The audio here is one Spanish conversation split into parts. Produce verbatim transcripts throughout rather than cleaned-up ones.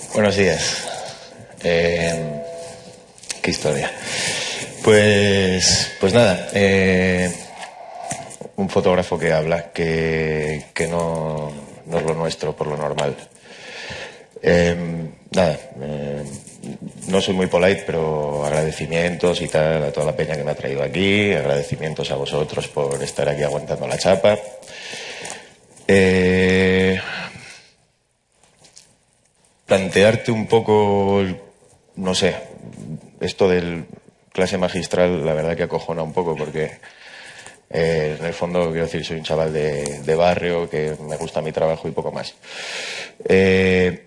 Buenos días. Eh, qué historia. Pues, pues nada, eh, un fotógrafo que habla, que, que no, no es lo nuestro por lo normal. Eh, nada, eh, no soy muy polite, pero agradecimientos y tal a toda la peña que me ha traído aquí, agradecimientos a vosotros por estar aquí aguantando la chapa. Eh, plantearte un poco, no sé, esto del clase magistral, la verdad que acojona un poco porque eh, en el fondo, quiero decir, soy un chaval de, de barrio que me gusta mi trabajo y poco más. Eh,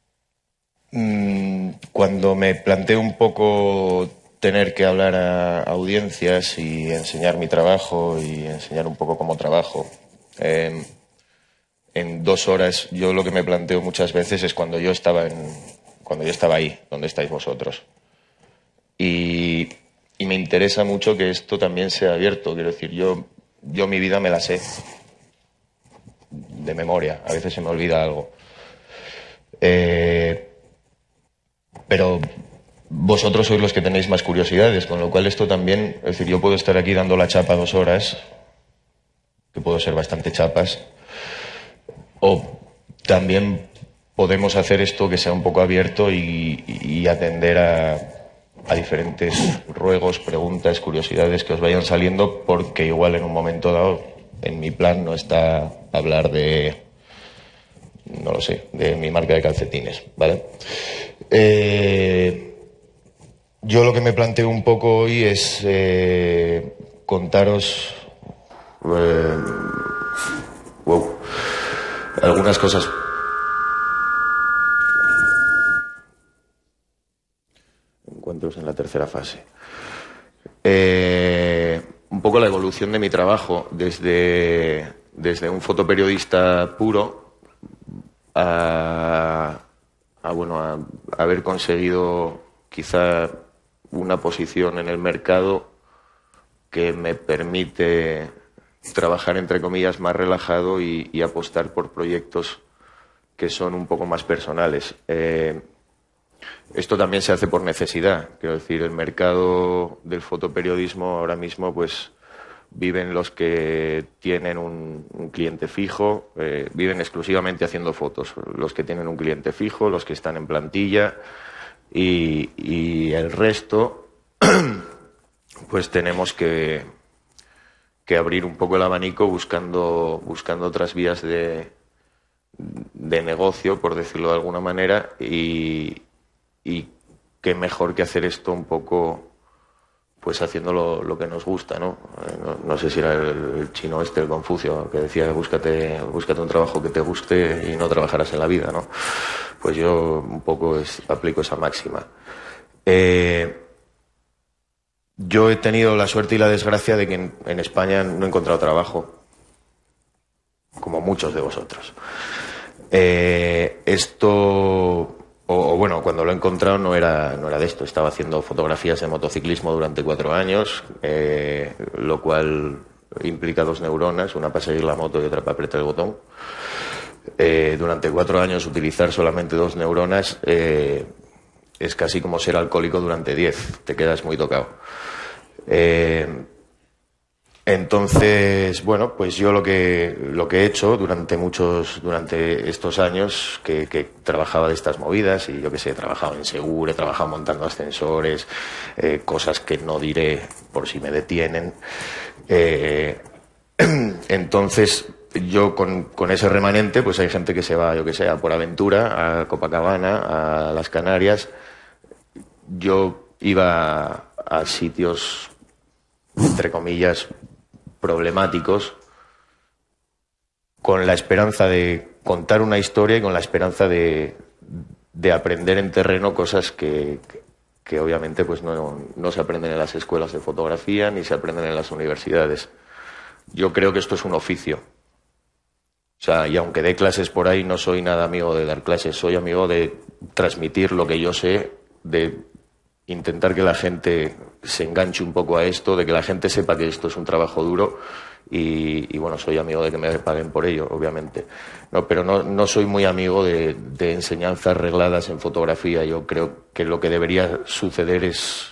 Cuando me planteo un poco tener que hablar a audiencias y enseñar mi trabajo y enseñar un poco cómo trabajo, eh, en dos horas yo lo que me planteo muchas veces es cuando yo estaba en, cuando yo estaba ahí, donde estáis vosotros. Y, y me interesa mucho que esto también sea abierto. Quiero decir, yo, yo mi vida me la sé de memoria, a veces se me olvida algo. Eh, Pero vosotros sois los que tenéis más curiosidades, con lo cual esto también, es decir, yo puedo estar aquí dando la chapa dos horas, que puedo ser bastante chapas, o también podemos hacer esto que sea un poco abierto y, y atender a, a diferentes ruegos, preguntas, curiosidades que os vayan saliendo, porque igual en un momento dado, en mi plan no está hablar de, no lo sé, de mi marca de calcetines, ¿vale? Eh, yo lo que me planteo un poco hoy es eh, contaros eh, wow, algunas cosas. Encuentros en la tercera fase. Eh, un poco la evolución de mi trabajo desde, desde un fotoperiodista puro a... a, bueno, a, a haber conseguido quizá una posición en el mercado que me permite trabajar, entre comillas, más relajado y, y apostar por proyectos que son un poco más personales. Eh, esto también se hace por necesidad. Quiero decir, el mercado del fotoperiodismo ahora mismo, pues, viven los que tienen un, un cliente fijo, eh, viven exclusivamente haciendo fotos, los que tienen un cliente fijo, los que están en plantilla y, y el resto, pues tenemos que, que abrir un poco el abanico buscando, buscando otras vías de, de negocio, por decirlo de alguna manera, y, y qué mejor que hacer esto un poco... pues haciendo lo, lo que nos gusta, ¿no? ¿no? No sé si era el, el chino este, el Confucio, que decía búscate, búscate un trabajo que te guste y no trabajarás en la vida, ¿no? Pues yo un poco es, aplico esa máxima. Eh, yo he tenido la suerte y la desgracia de que en, en España no he encontrado trabajo, como muchos de vosotros. Eh, esto... O, o bueno, cuando lo he encontrado no era, no era de esto. Estaba haciendo fotografías de motociclismo durante cuatro años, eh, lo cual implica dos neuronas, una para seguir la moto y otra para apretar el botón. Eh, durante cuatro años utilizar solamente dos neuronas eh, es casi como ser alcohólico durante diez. Te quedas muy tocado. Eh, Entonces, bueno, pues yo lo que lo que he hecho durante muchos durante estos años que, que trabajaba de estas movidas y yo que sé, he trabajado en Segur, he trabajado montando ascensores, eh, cosas que no diré por si me detienen. Eh, entonces, yo con, con ese remanente, pues hay gente que se va, yo que sé, a Por Aventura, a Copacabana, a las Canarias. Yo iba a sitios, entre comillas, problemáticos, con la esperanza de contar una historia y con la esperanza de, de aprender en terreno cosas que, que, que obviamente pues no, no se aprenden en las escuelas de fotografía ni se aprenden en las universidades. Yo creo que esto es un oficio. O sea, y aunque dé clases por ahí, no soy nada amigo de dar clases, soy amigo de transmitir lo que yo sé, de intentar que la gente se enganche un poco a esto, de que la gente sepa que esto es un trabajo duro y, y bueno, soy amigo de que me paguen por ello, obviamente. No, pero no, no soy muy amigo de, de enseñanzas regladas en fotografía. Yo creo que lo que debería suceder es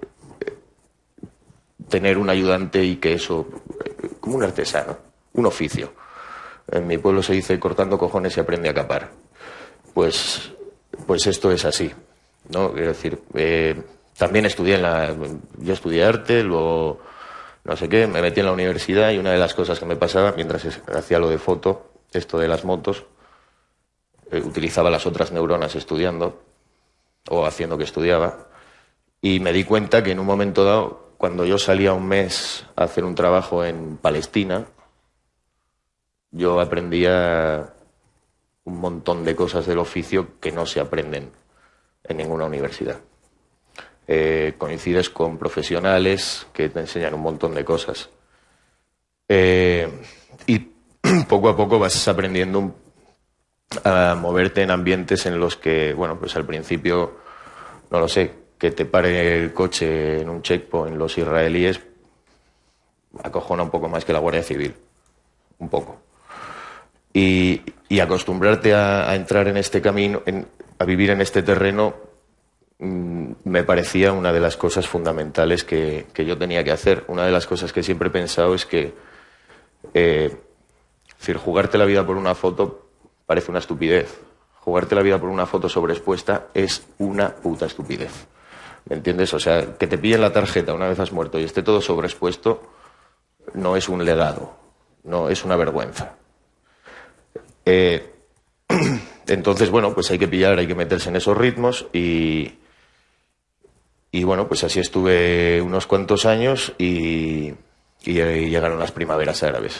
tener un ayudante y que eso, como un artesano, un oficio. En mi pueblo se dice cortando cojones se aprende a capar. Pues, pues esto es así, ¿no? Quiero decir, eh, también estudié en la... Yo estudié arte, luego no sé qué, me metí en la universidad y una de las cosas que me pasaba mientras hacía lo de foto, esto de las motos, eh, utilizaba las otras neuronas estudiando o haciendo que estudiaba y me di cuenta que en un momento dado, cuando yo salía un mes a hacer un trabajo en Palestina, yo aprendía un montón de cosas del oficio que no se aprenden en ninguna universidad. Eh, coincides con profesionales que te enseñan un montón de cosas. Eh, y poco a poco vas aprendiendo a moverte en ambientes en los que, bueno, pues al principio, no lo sé, que te pare el coche en un checkpoint los israelíes acojona un poco más que la Guardia Civil. Un poco. Y, y acostumbrarte a, a entrar en este camino, en, a vivir en este terreno, mmm, me parecía una de las cosas fundamentales que, que yo tenía que hacer. Una de las cosas que siempre he pensado es que, eh, es decir, jugarte la vida por una foto parece una estupidez. Jugarte la vida por una foto sobreexpuesta es una puta estupidez. ¿Me entiendes? O sea, que te pillen la tarjeta una vez has muerto y esté todo sobreexpuesto no es un legado, no es una vergüenza. Eh, entonces, bueno, pues hay que pillar, hay que meterse en esos ritmos y, y bueno, pues así estuve unos cuantos años y, y, y llegaron las primaveras árabes.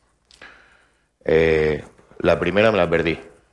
Eh, la primera me la perdí.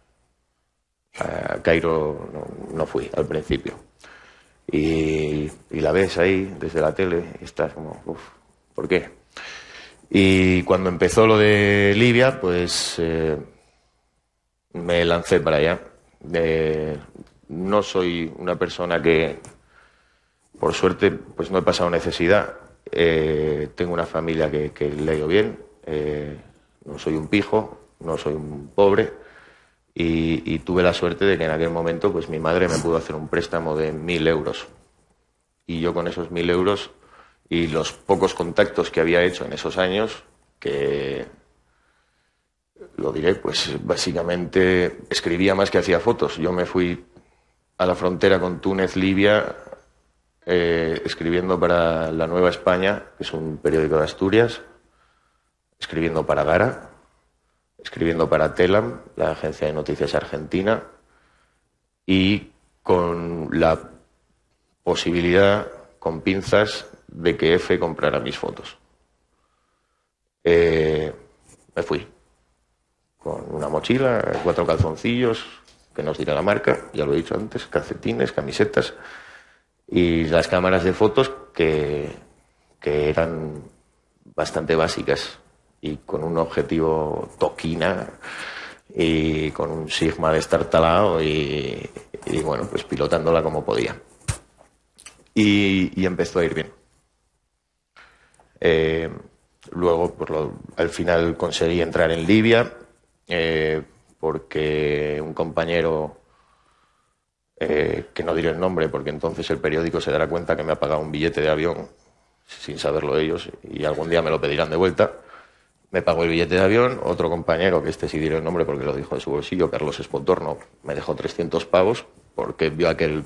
A Cairo no, no fui al principio. Y, y la ves ahí desde la tele y estás como, uff, ¿por qué? Y cuando empezó lo de Libia, pues... Eh, me lancé para allá. Eh, no soy una persona que, por suerte, pues no he pasado necesidad. Eh, tengo una familia que, que le ha ido bien. Eh, no soy un pijo, no soy un pobre. Y, y tuve la suerte de que en aquel momento, pues mi madre me pudo hacer un préstamo de mil euros. Y yo con esos mil euros y los pocos contactos que había hecho en esos años, que... lo diré, pues básicamente escribía más que hacía fotos. Yo me fui a la frontera con Túnez, Libia, eh, escribiendo para La Nueva España, que es un periódico de Asturias, escribiendo para Gara, escribiendo para Telam, la agencia de noticias argentina, y con la posibilidad, con pinzas, de que Efe comprara mis fotos. Eh, me fui. Con una mochila, cuatro calzoncillos, que nos dirá la marca, ya lo he dicho antes, calcetines, camisetas y las cámaras de fotos que, que eran bastante básicas y con un objetivo toquina y con un Sigma destartalado y, y bueno, pues pilotándola como podía. Y, y empezó a ir bien. Eh, luego, por lo, al final conseguí entrar en Libia. Eh, porque un compañero, eh, que no diré el nombre, porque entonces el periódico se dará cuenta que me ha pagado un billete de avión sin saberlo ellos y algún día me lo pedirán de vuelta. Me pagó el billete de avión. Otro compañero, que este sí diré el nombre porque lo dijo de su bolsillo, Carlos Espotorno, me dejó trescientos pavos porque vio aquel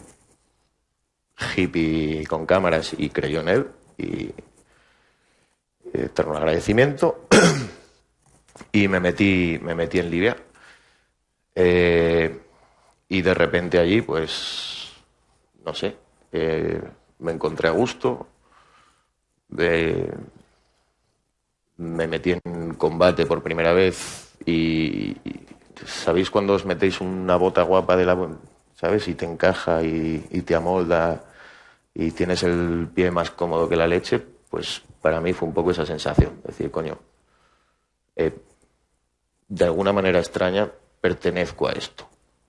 hippie con cámaras y creyó en él y eterno agradecimiento. Y me metí, me metí en Libia. Eh, y de repente allí, pues, no sé, eh, me encontré a gusto. Eh, me metí en combate por primera vez y, y ¿sabéis cuando os metéis una bota guapa de la... ¿sabes? Y te encaja y, y te amolda y tienes el pie más cómodo que la leche? Pues para mí fue un poco esa sensación. Decir, coño... Eh, de alguna manera extraña, pertenezco a esto.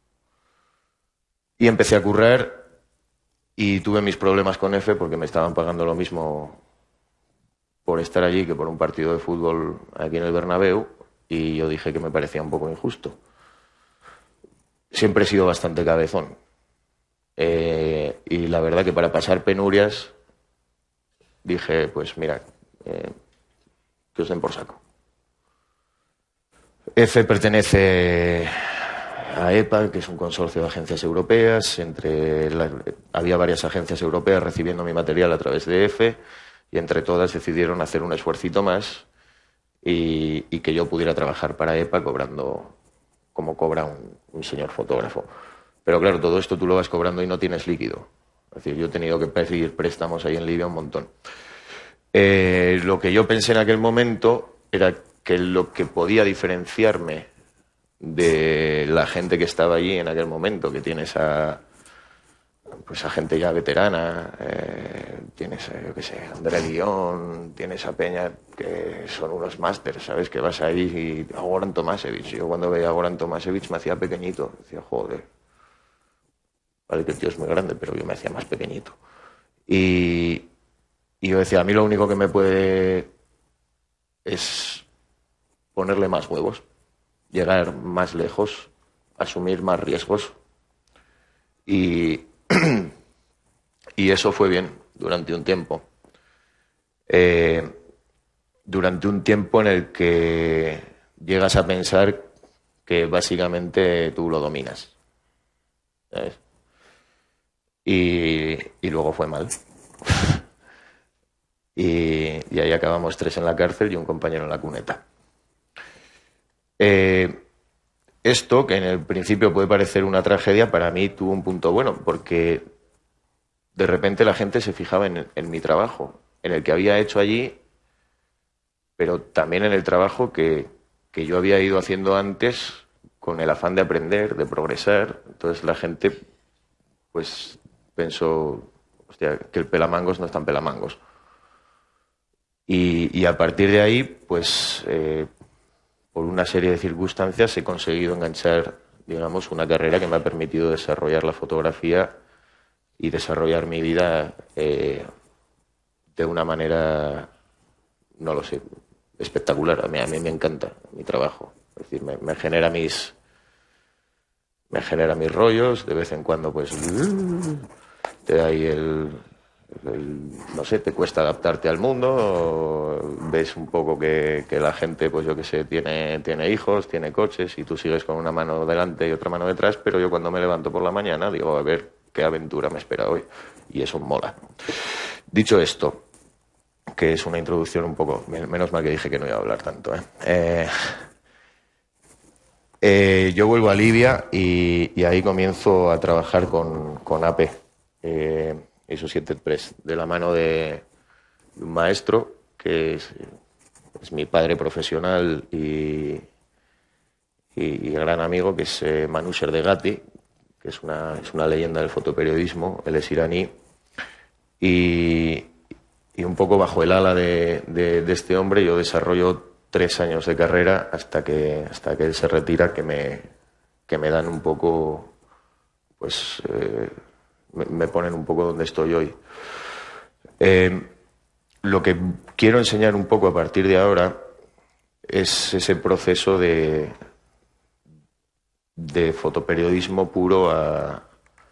Y empecé a currar y tuve mis problemas con Efe porque me estaban pagando lo mismo por estar allí que por un partido de fútbol aquí en el Bernabéu, y yo dije que me parecía un poco injusto. Siempre he sido bastante cabezón. Eh, y la verdad que para pasar penurias dije, pues mira, eh, que os den por saco. EFE pertenece a EPA, que es un consorcio de agencias europeas. Entre la, había varias agencias europeas recibiendo mi material a través de EFE, y entre todas decidieron hacer un esfuercito más y, y que yo pudiera trabajar para EPA cobrando como cobra un, un señor fotógrafo. Pero claro, todo esto tú lo vas cobrando y no tienes líquido. Es decir, yo he tenido que pedir préstamos ahí en Libia un montón. Eh, lo que yo pensé en aquel momento era que lo que podía diferenciarme de la gente que estaba allí en aquel momento, que tienes a, pues a gente ya veterana, eh, tienes, a, yo qué sé, André Guión, tienes a Peña, que son unos másters, ¿sabes? Que vas ahí y a Goran Tomasevich. Yo cuando veía a Goran Tomasevich me hacía pequeñito, decía, joder, vale que el tío es muy grande, pero yo me hacía más pequeñito. Y, y yo decía, a mí lo único que me puede es ponerle más huevos, llegar más lejos, asumir más riesgos. Y, y eso fue bien durante un tiempo. Eh, durante un tiempo en el que llegas a pensar que básicamente tú lo dominas, ¿sabes? Y, y luego fue mal. y, y ahí acabamos tres en la cárcel y un compañero en la cuneta. Eh, esto, que en el principio puede parecer una tragedia, para mí tuvo un punto bueno, porque de repente la gente se fijaba en, en mi trabajo, en el que había hecho allí, pero también en el trabajo que, que yo había ido haciendo antes con el afán de aprender, de progresar. Entonces la gente pues pensó, hostia, que el pelamangos no es tan pelamangos. Y, y a partir de ahí, pues eh, por una serie de circunstancias he conseguido enganchar, digamos, una carrera que me ha permitido desarrollar la fotografía y desarrollar mi vida eh, de una manera, no lo sé, espectacular. A mí, a mí me encanta mi trabajo. Es decir, me, me genera mis me genera mis rollos. De vez en cuando, pues, te da ahí el, el, no sé, te cuesta adaptarte al mundo. Ves un poco que, que la gente, pues yo qué sé, tiene, tiene hijos, tiene coches, y tú sigues con una mano delante y otra mano detrás. Pero yo cuando me levanto por la mañana digo, a ver qué aventura me espera hoy. Y eso mola. Dicho esto, que es una introducción un poco, menos mal que dije que no iba a hablar tanto, ¿eh? Eh, eh, yo vuelvo a Libia y, y ahí comienzo a trabajar con, con A P, eh, Associated Press, de la mano de un maestro que es, es mi padre profesional y, y, y gran amigo, que es eh, Manu Serdegati, que es una, es una leyenda del fotoperiodismo. Él es iraní. Y, y un poco bajo el ala de, de, de este hombre yo desarrollo tres años de carrera hasta que hasta que él se retira, que me, que me dan un poco, pues eh, me, me ponen un poco donde estoy hoy. Eh, lo que quiero enseñar un poco a partir de ahora es ese proceso de, de fotoperiodismo puro a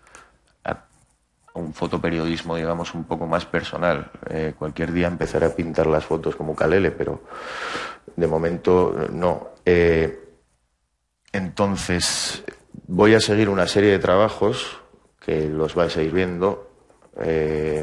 un fotoperiodismo, digamos, un poco más personal. Eh, cualquier día empezaré a pintar las fotos como Calele, pero de momento no. Eh, entonces, voy a seguir una serie de trabajos que los vais a ir viendo. Eh,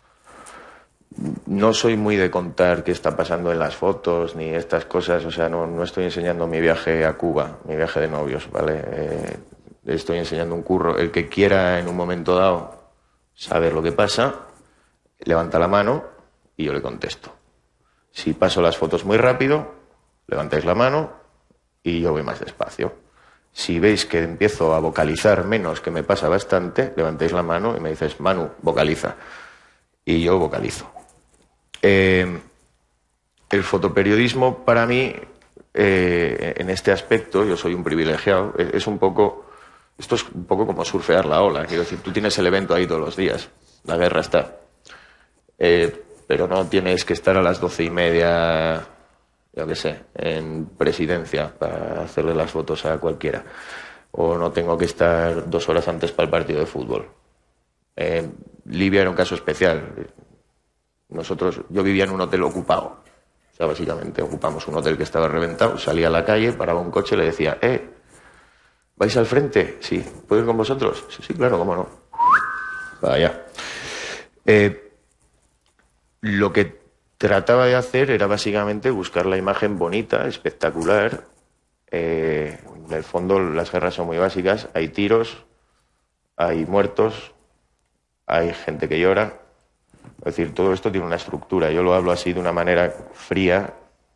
no soy muy de contar qué está pasando en las fotos ni estas cosas, o sea, no, no estoy enseñando mi viaje a Cuba, mi viaje de novios, ¿vale? Eh, estoy enseñando un curro. El que quiera en un momento dado saber lo que pasa, levanta la mano y yo le contesto. Si paso las fotos muy rápido, levantáis la mano y yo voy más despacio. Si veis que empiezo a vocalizar menos, que me pasa bastante, levantáis la mano y me dices, Manu, vocaliza. Y yo vocalizo. Eh, el fotoperiodismo, para mí, eh, en este aspecto, yo soy un privilegiado, es, es un poco... Esto es un poco como surfear la ola. Quiero decir, tú tienes el evento ahí todos los días. La guerra está. Eh, pero no tienes que estar a las doce y media, yo qué sé, en Presidencia para hacerle las fotos a cualquiera. O no tengo que estar dos horas antes para el partido de fútbol. Eh, Libia era un caso especial. Nosotros, yo vivía en un hotel ocupado. O sea, básicamente ocupamos un hotel que estaba reventado, salía a la calle, paraba un coche y le decía, eh, ¿vais al frente? Sí. ¿Puedo ir con vosotros? Sí, sí, claro, cómo no. Vaya. Eh, lo que trataba de hacer era básicamente buscar la imagen bonita, espectacular. Eh, en el fondo las guerras son muy básicas. Hay tiros, hay muertos, hay gente que llora. Es decir, todo esto tiene una estructura. Yo lo hablo así de una manera fría,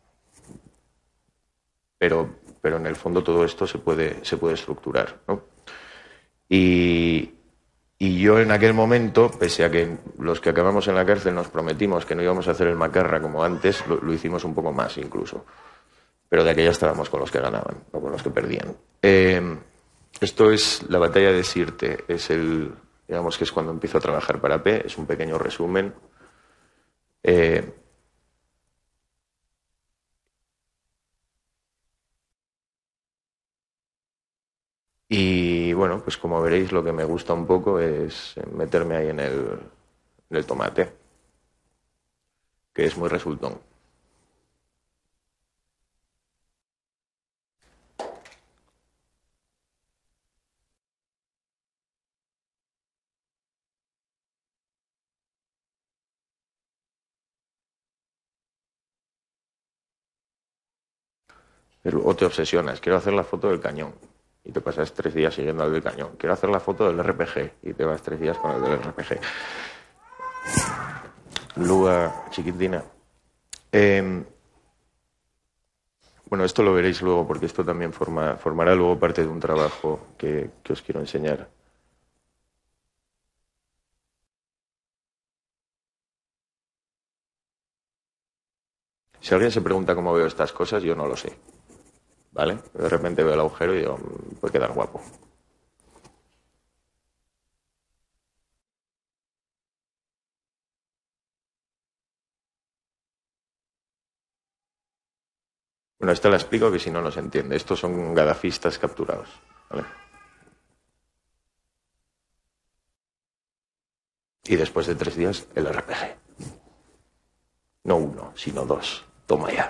pero, pero en el fondo todo esto se puede, se puede estructurar, ¿no? Y, y yo en aquel momento, pese a que los que acabamos en la cárcel nos prometimos que no íbamos a hacer el macarra como antes, lo, lo hicimos un poco más incluso. Pero de aquella estábamos con los que ganaban, no con los que perdían. Eh, esto es la batalla de Sirte, es el, digamos que es cuando empiezo a trabajar para P, es un pequeño resumen. Eh, y bueno, pues como veréis, lo que me gusta un poco es meterme ahí en el, en el tomate, que es muy resultón. O te obsesionas, quiero hacer la foto del cañón y te pasas tres días siguiendo al del cañón. Quiero hacer la foto del R P G y te vas tres días con el del R P G. Lua chiquitina. Eh, bueno, esto lo veréis luego porque esto también forma, formará luego parte de un trabajo que, que os quiero enseñar. Si alguien se pregunta cómo veo estas cosas, yo no lo sé. ¿Vale? De repente veo el agujero y digo, "Mm, puede quedar guapo". Bueno, esta la explico que si no, no se entiende. Estos son gadafistas capturados. ¿Vale? Y después de tres días, el R P G. No uno, sino dos. Toma ya.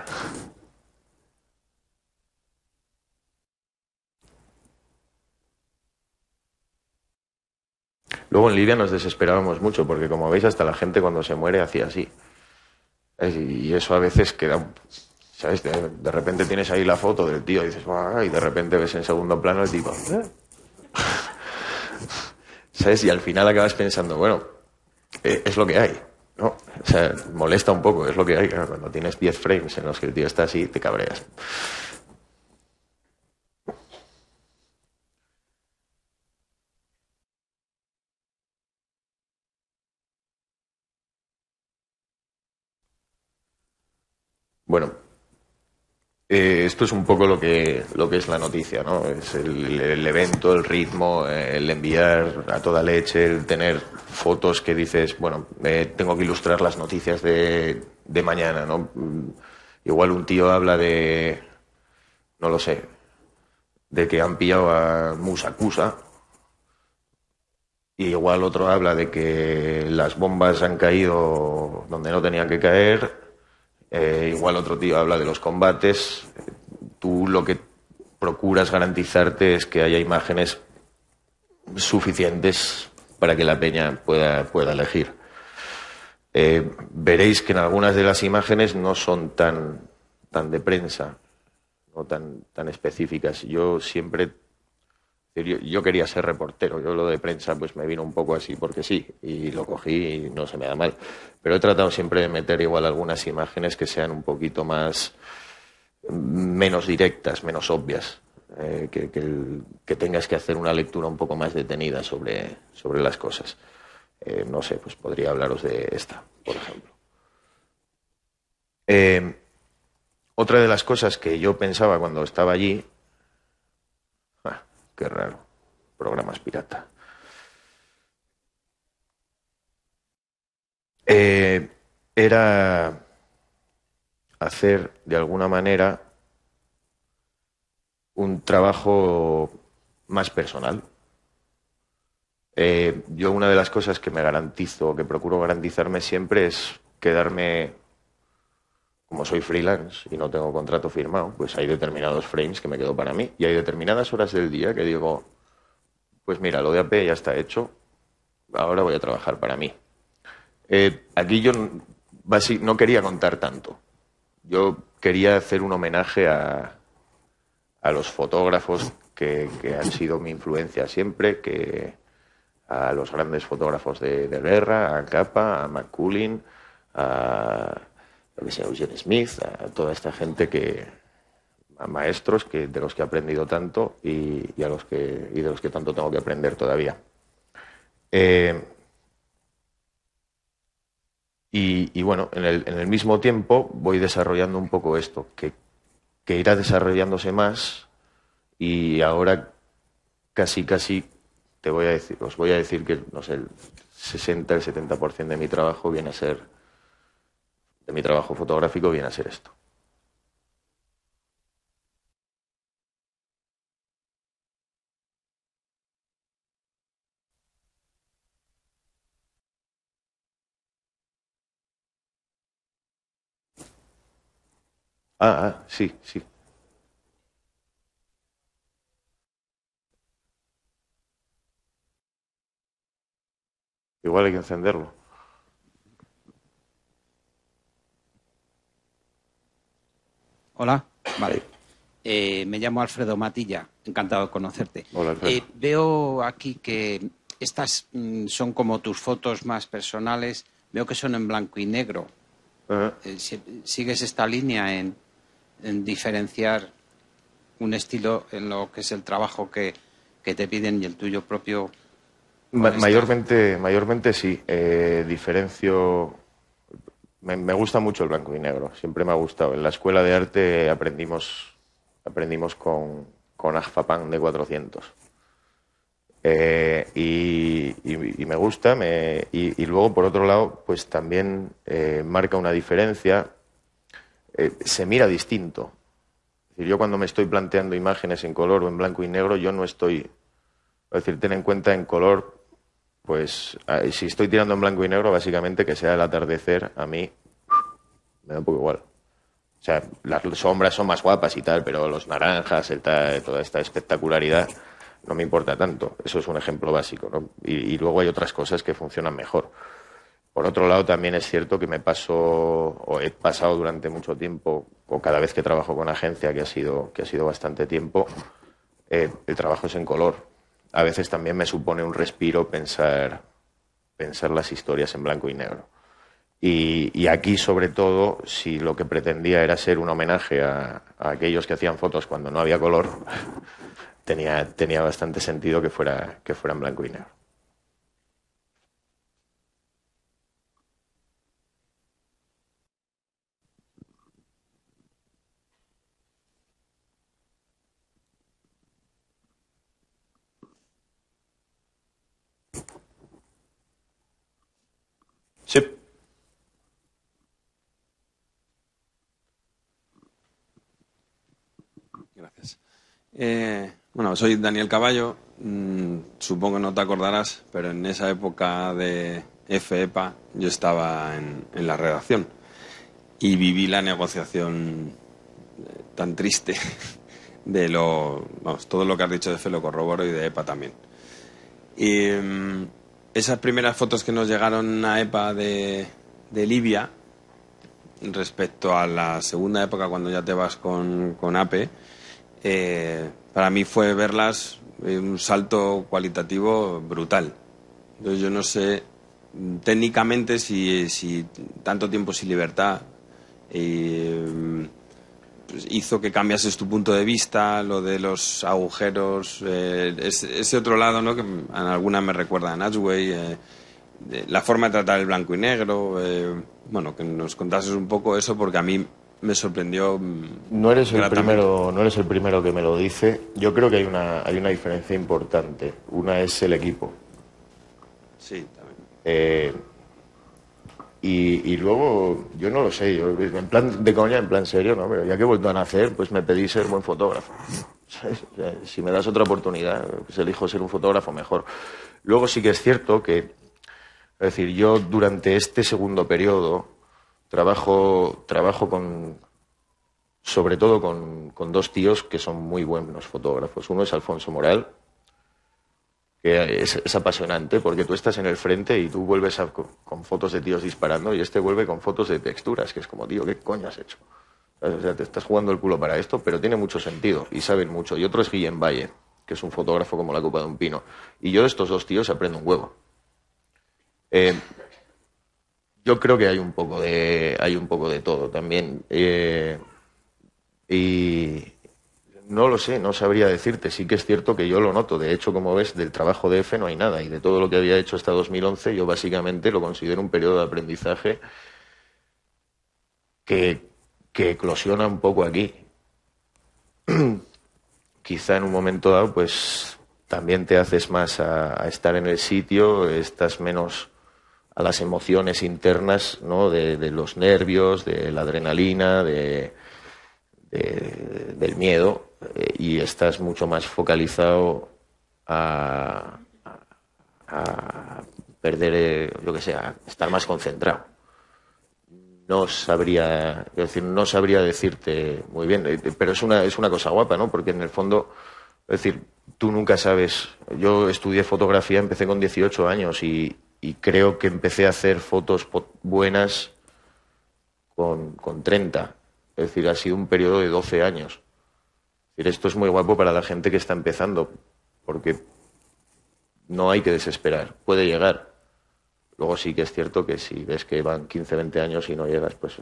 Luego en Libia nos desesperábamos mucho porque, como veis, hasta la gente cuando se muere hacía así. Y eso a veces queda, ¿sabes? De, de repente tienes ahí la foto del tío y dices, ¡ah! Y de repente ves en segundo plano el tipo, ¿eh? ¿Sabes? Y al final acabas pensando, bueno, eh, es lo que hay, ¿no? O sea, molesta un poco, es lo que hay. Claro, cuando tienes diez frames en los que el tío está así, te cabreas. Bueno, eh, esto es un poco lo que, lo que es la noticia, ¿no? Es el, el evento, el ritmo, eh, el enviar a toda leche, el tener fotos que dices, bueno, eh, tengo que ilustrar las noticias de, de mañana, ¿no? Mm, Igual un tío habla de, no lo sé, de que han pillado a Musakusa, y igual otro habla de que las bombas han caído donde no tenían que caer, eh, igual otro tío habla de los combates. Tú lo que procuras garantizarte es que haya imágenes suficientes para que la peña pueda, pueda elegir. Eh, veréis que en algunas de las imágenes no son tan, tan de prensa, no tan, tan específicas. Yo siempre, yo, yo quería ser reportero, yo lo de prensa pues me vino un poco así porque sí, y lo cogí y no se me da mal. Pero he tratado siempre de meter igual algunas imágenes que sean un poquito más, menos directas, menos obvias. Eh, que, que, el, que tengas que hacer una lectura un poco más detenida sobre, sobre las cosas. Eh, no sé, pues podría hablaros de esta, por ejemplo. Eh, otra de las cosas que yo pensaba cuando estaba allí, ah, qué raro, programas pirata. Eh, era hacer, de alguna manera, un trabajo más personal. Eh, yo una de las cosas que me garantizo, que procuro garantizarme siempre es quedarme, como soy freelance y no tengo contrato firmado, pues hay determinados frames que me quedo para mí y hay determinadas horas del día que digo, pues mira, lo de A P ya está hecho, ahora voy a trabajar para mí. Eh, aquí yo no quería contar tanto. Yo quería hacer un homenaje a, a los fotógrafos que, que han sido mi influencia siempre, que a los grandes fotógrafos de, de guerra, a Capa, a McCullin, a lo que sea, Eugene Smith, a toda esta gente que, a maestros que, de los que he aprendido tanto y, y, a los que, y de los que tanto tengo que aprender todavía. Eh, y, y bueno, en el, en el mismo tiempo voy desarrollando un poco esto, que, que irá desarrollándose más y ahora casi, casi te voy a decir, os voy a decir que, no sé, el sesenta, el setenta por ciento de mi trabajo viene a ser, de mi trabajo fotográfico viene a ser esto. Ah, ah, sí, sí. Igual hay que encenderlo. Hola, vale. Eh, me llamo Alfredo Matilla, encantado de conocerte. Hola, Alfredo. Eh, veo aquí que estas mm, son como tus fotos más personales. Veo que son en blanco y negro. Uh-huh. Eh, si, ¿Sigues esta línea en, en diferenciar un estilo en lo que es el trabajo que, que te piden y el tuyo propio? Ma mayormente, mayormente sí. Eh, diferencio... Me, me gusta mucho el blanco y negro. Siempre me ha gustado. En la escuela de arte aprendimos, aprendimos con, con Agfapan de cuatrocientos. Eh, y, y, y me gusta. Me, y, y luego, por otro lado, pues también eh, marca una diferencia. Eh, se mira distinto. Es decir, yo cuando me estoy planteando imágenes en color o en blanco y negro, yo no estoy... Es decir, ten en cuenta en color, pues si estoy tirando en blanco y negro, básicamente que sea el atardecer, a mí me da un poco igual. O sea, las sombras son más guapas y tal, pero los naranjas, el tal, toda esta espectacularidad no me importa tanto. Eso es un ejemplo básico, ¿no? Y, y luego hay otras cosas que funcionan mejor. Por otro lado, también es cierto que me paso, o he pasado durante mucho tiempo, o cada vez que trabajo con agencia, que ha sido, que ha sido bastante tiempo, eh, el trabajo es en color. A veces también me supone un respiro pensar, pensar las historias en blanco y negro. Y, y aquí, sobre todo, si lo que pretendía era ser un homenaje a, a aquellos que hacían fotos cuando no había color, tenía, tenía bastante sentido que fuera, que fuera en blanco y negro. Sí. Gracias. Eh, bueno, soy Daniel Caballo. Mm, supongo que no te acordarás, pero en esa época de F E P A yo estaba en, en la redacción y viví la negociación eh, tan triste de lo... Vamos, todo lo que has dicho de F lo corroboro y de E P A también. Y mm, esas primeras fotos que nos llegaron a E P A de, de Libia, respecto a la segunda época cuando ya te vas con, con A P E, eh, para mí fue verlas eh, un salto cualitativo brutal. Entonces yo no sé técnicamente si, si tanto tiempo sin libertad eh, pues hizo que cambiases tu punto de vista, lo de los agujeros, eh, ese, ese otro lado, ¿no? Que en algunas me recuerda a Natchway, eh, la forma de tratar el blanco y negro, eh, bueno, que nos contases un poco eso porque a mí me sorprendió. No eres el primero, no eres el primero que me lo dice. Yo creo que hay una, hay una diferencia importante. Una es el equipo. Sí, también. Eh, y, y luego, yo no lo sé, yo, en plan de coña, en plan serio, ¿no? Pero ya que he vuelto a nacer, pues me pedí ser buen fotógrafo. ¿Sabes? O sea, si me das otra oportunidad, pues elijo ser un fotógrafo mejor. Luego sí que es cierto que, es decir, yo durante este segundo periodo trabajo, trabajo con, sobre todo con, con dos tíos que son muy buenos fotógrafos. Uno es Alfonso Moral, que es, es apasionante porque tú estás en el frente y tú vuelves a, con, con fotos de tíos disparando y este vuelve con fotos de texturas, que es como, tío, ¿qué coño has hecho? O sea, te estás jugando el culo para esto, pero tiene mucho sentido y saben mucho. Y otro es Guillem Valle, que es un fotógrafo como la copa de un pino. Y yo de estos dos tíos aprendo un huevo. Eh, yo creo que hay un poco de, hay un poco de todo también. Eh, y no lo sé, no sabría decirte. Sí que es cierto que yo lo noto. De hecho, como ves, del trabajo de F no hay nada. Y de todo lo que había hecho hasta dos mil once, yo básicamente lo considero un periodo de aprendizaje que, que eclosiona un poco aquí. Quizá en un momento dado, pues también te haces más a, a estar en el sitio, estás menos a las emociones internas, ¿no? De, de los nervios, de la adrenalina, de, de, del miedo, eh, y estás mucho más focalizado a, a, a perder, eh, yo que sé, a estar más concentrado. No sabría, es decir, no sabría decirte muy bien, eh, pero es una, es una cosa guapa, ¿no? Porque en el fondo, es decir, tú nunca sabes. Yo estudié fotografía, empecé con dieciocho años y, y creo que empecé a hacer fotos buenas con, con treinta. Es decir, ha sido un periodo de doce años. Es decir, esto es muy guapo para la gente que está empezando, porque no hay que desesperar, puede llegar. Luego sí que es cierto que si ves que van quince, veinte años y no llegas, pues...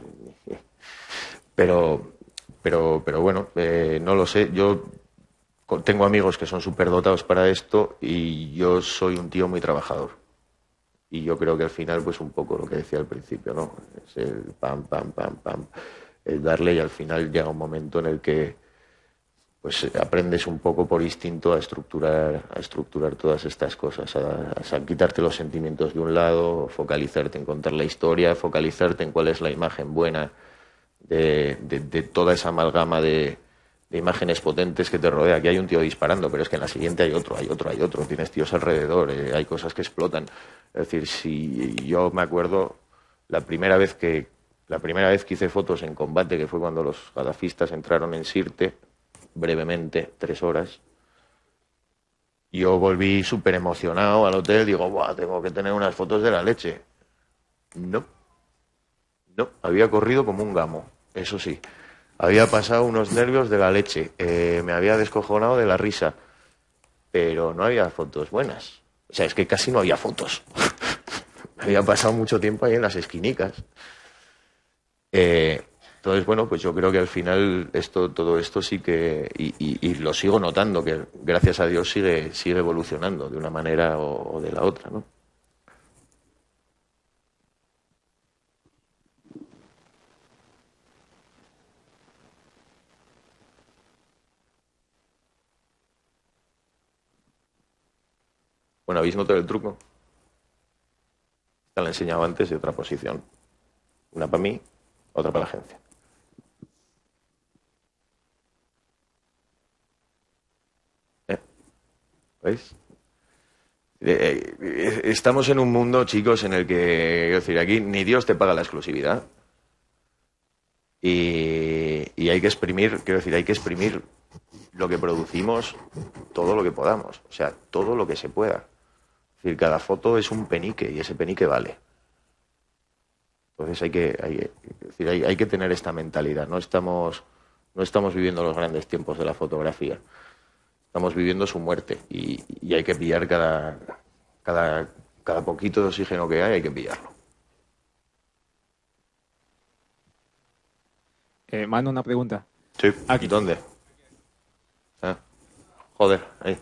Pero, pero, pero bueno, eh, no lo sé. Yo tengo amigos que son superdotados para esto y yo soy un tío muy trabajador. Y yo creo que al final, pues un poco lo que decía al principio, ¿no? Es el pam, pam, pam, pam, el darle, y al final llega un momento en el que pues aprendes un poco por instinto a estructurar, a estructurar todas estas cosas, a, a quitarte los sentimientos de un lado, focalizarte en contar la historia, focalizarte en cuál es la imagen buena de, de, de toda esa amalgama de, de imágenes potentes que te rodea. Aquí hay un tío disparando, pero es que en la siguiente hay otro, hay otro, hay otro, tienes tíos alrededor, eh, hay cosas que explotan. Es decir, si yo me acuerdo la primera vez que la primera vez que hice fotos en combate, que fue cuando los gadafistas entraron en Sirte, brevemente, tres horas. Yo volví súper emocionado al hotel, digo, buah, tengo que tener unas fotos de la leche. No, no, había corrido como un gamo, eso sí. Había pasado unos nervios de la leche, eh, me había descojonado de la risa, pero no había fotos buenas. O sea, es que casi no había fotos. Había pasado mucho tiempo ahí en las esquinicas. Eh... Entonces, bueno, pues yo creo que al final esto, todo esto sí que, y, y, y lo sigo notando, que gracias a Dios sigue, sigue evolucionando de una manera o, o de la otra, ¿no? Bueno, ¿habéis notado el truco? Te lo he enseñado antes de otra posición. Una para mí, otra para la agencia. ¿Veis? Eh, eh, estamos en un mundo, chicos, en el que, es decir, aquí ni Dios te paga la exclusividad. Y, y hay que exprimir, quiero decir, hay que exprimir lo que producimos, todo lo que podamos. O sea, todo lo que se pueda. Es decir, cada foto es un penique y ese penique vale. Entonces hay que, hay, es decir, hay, hay que tener esta mentalidad. No estamos, no estamos viviendo los grandes tiempos de la fotografía. Estamos viviendo su muerte y, y hay que pillar cada, cada, cada poquito de oxígeno que hay, hay que pillarlo. Eh, Manu, una pregunta. Sí. Aquí. ¿Dónde? Ah, joder, ahí.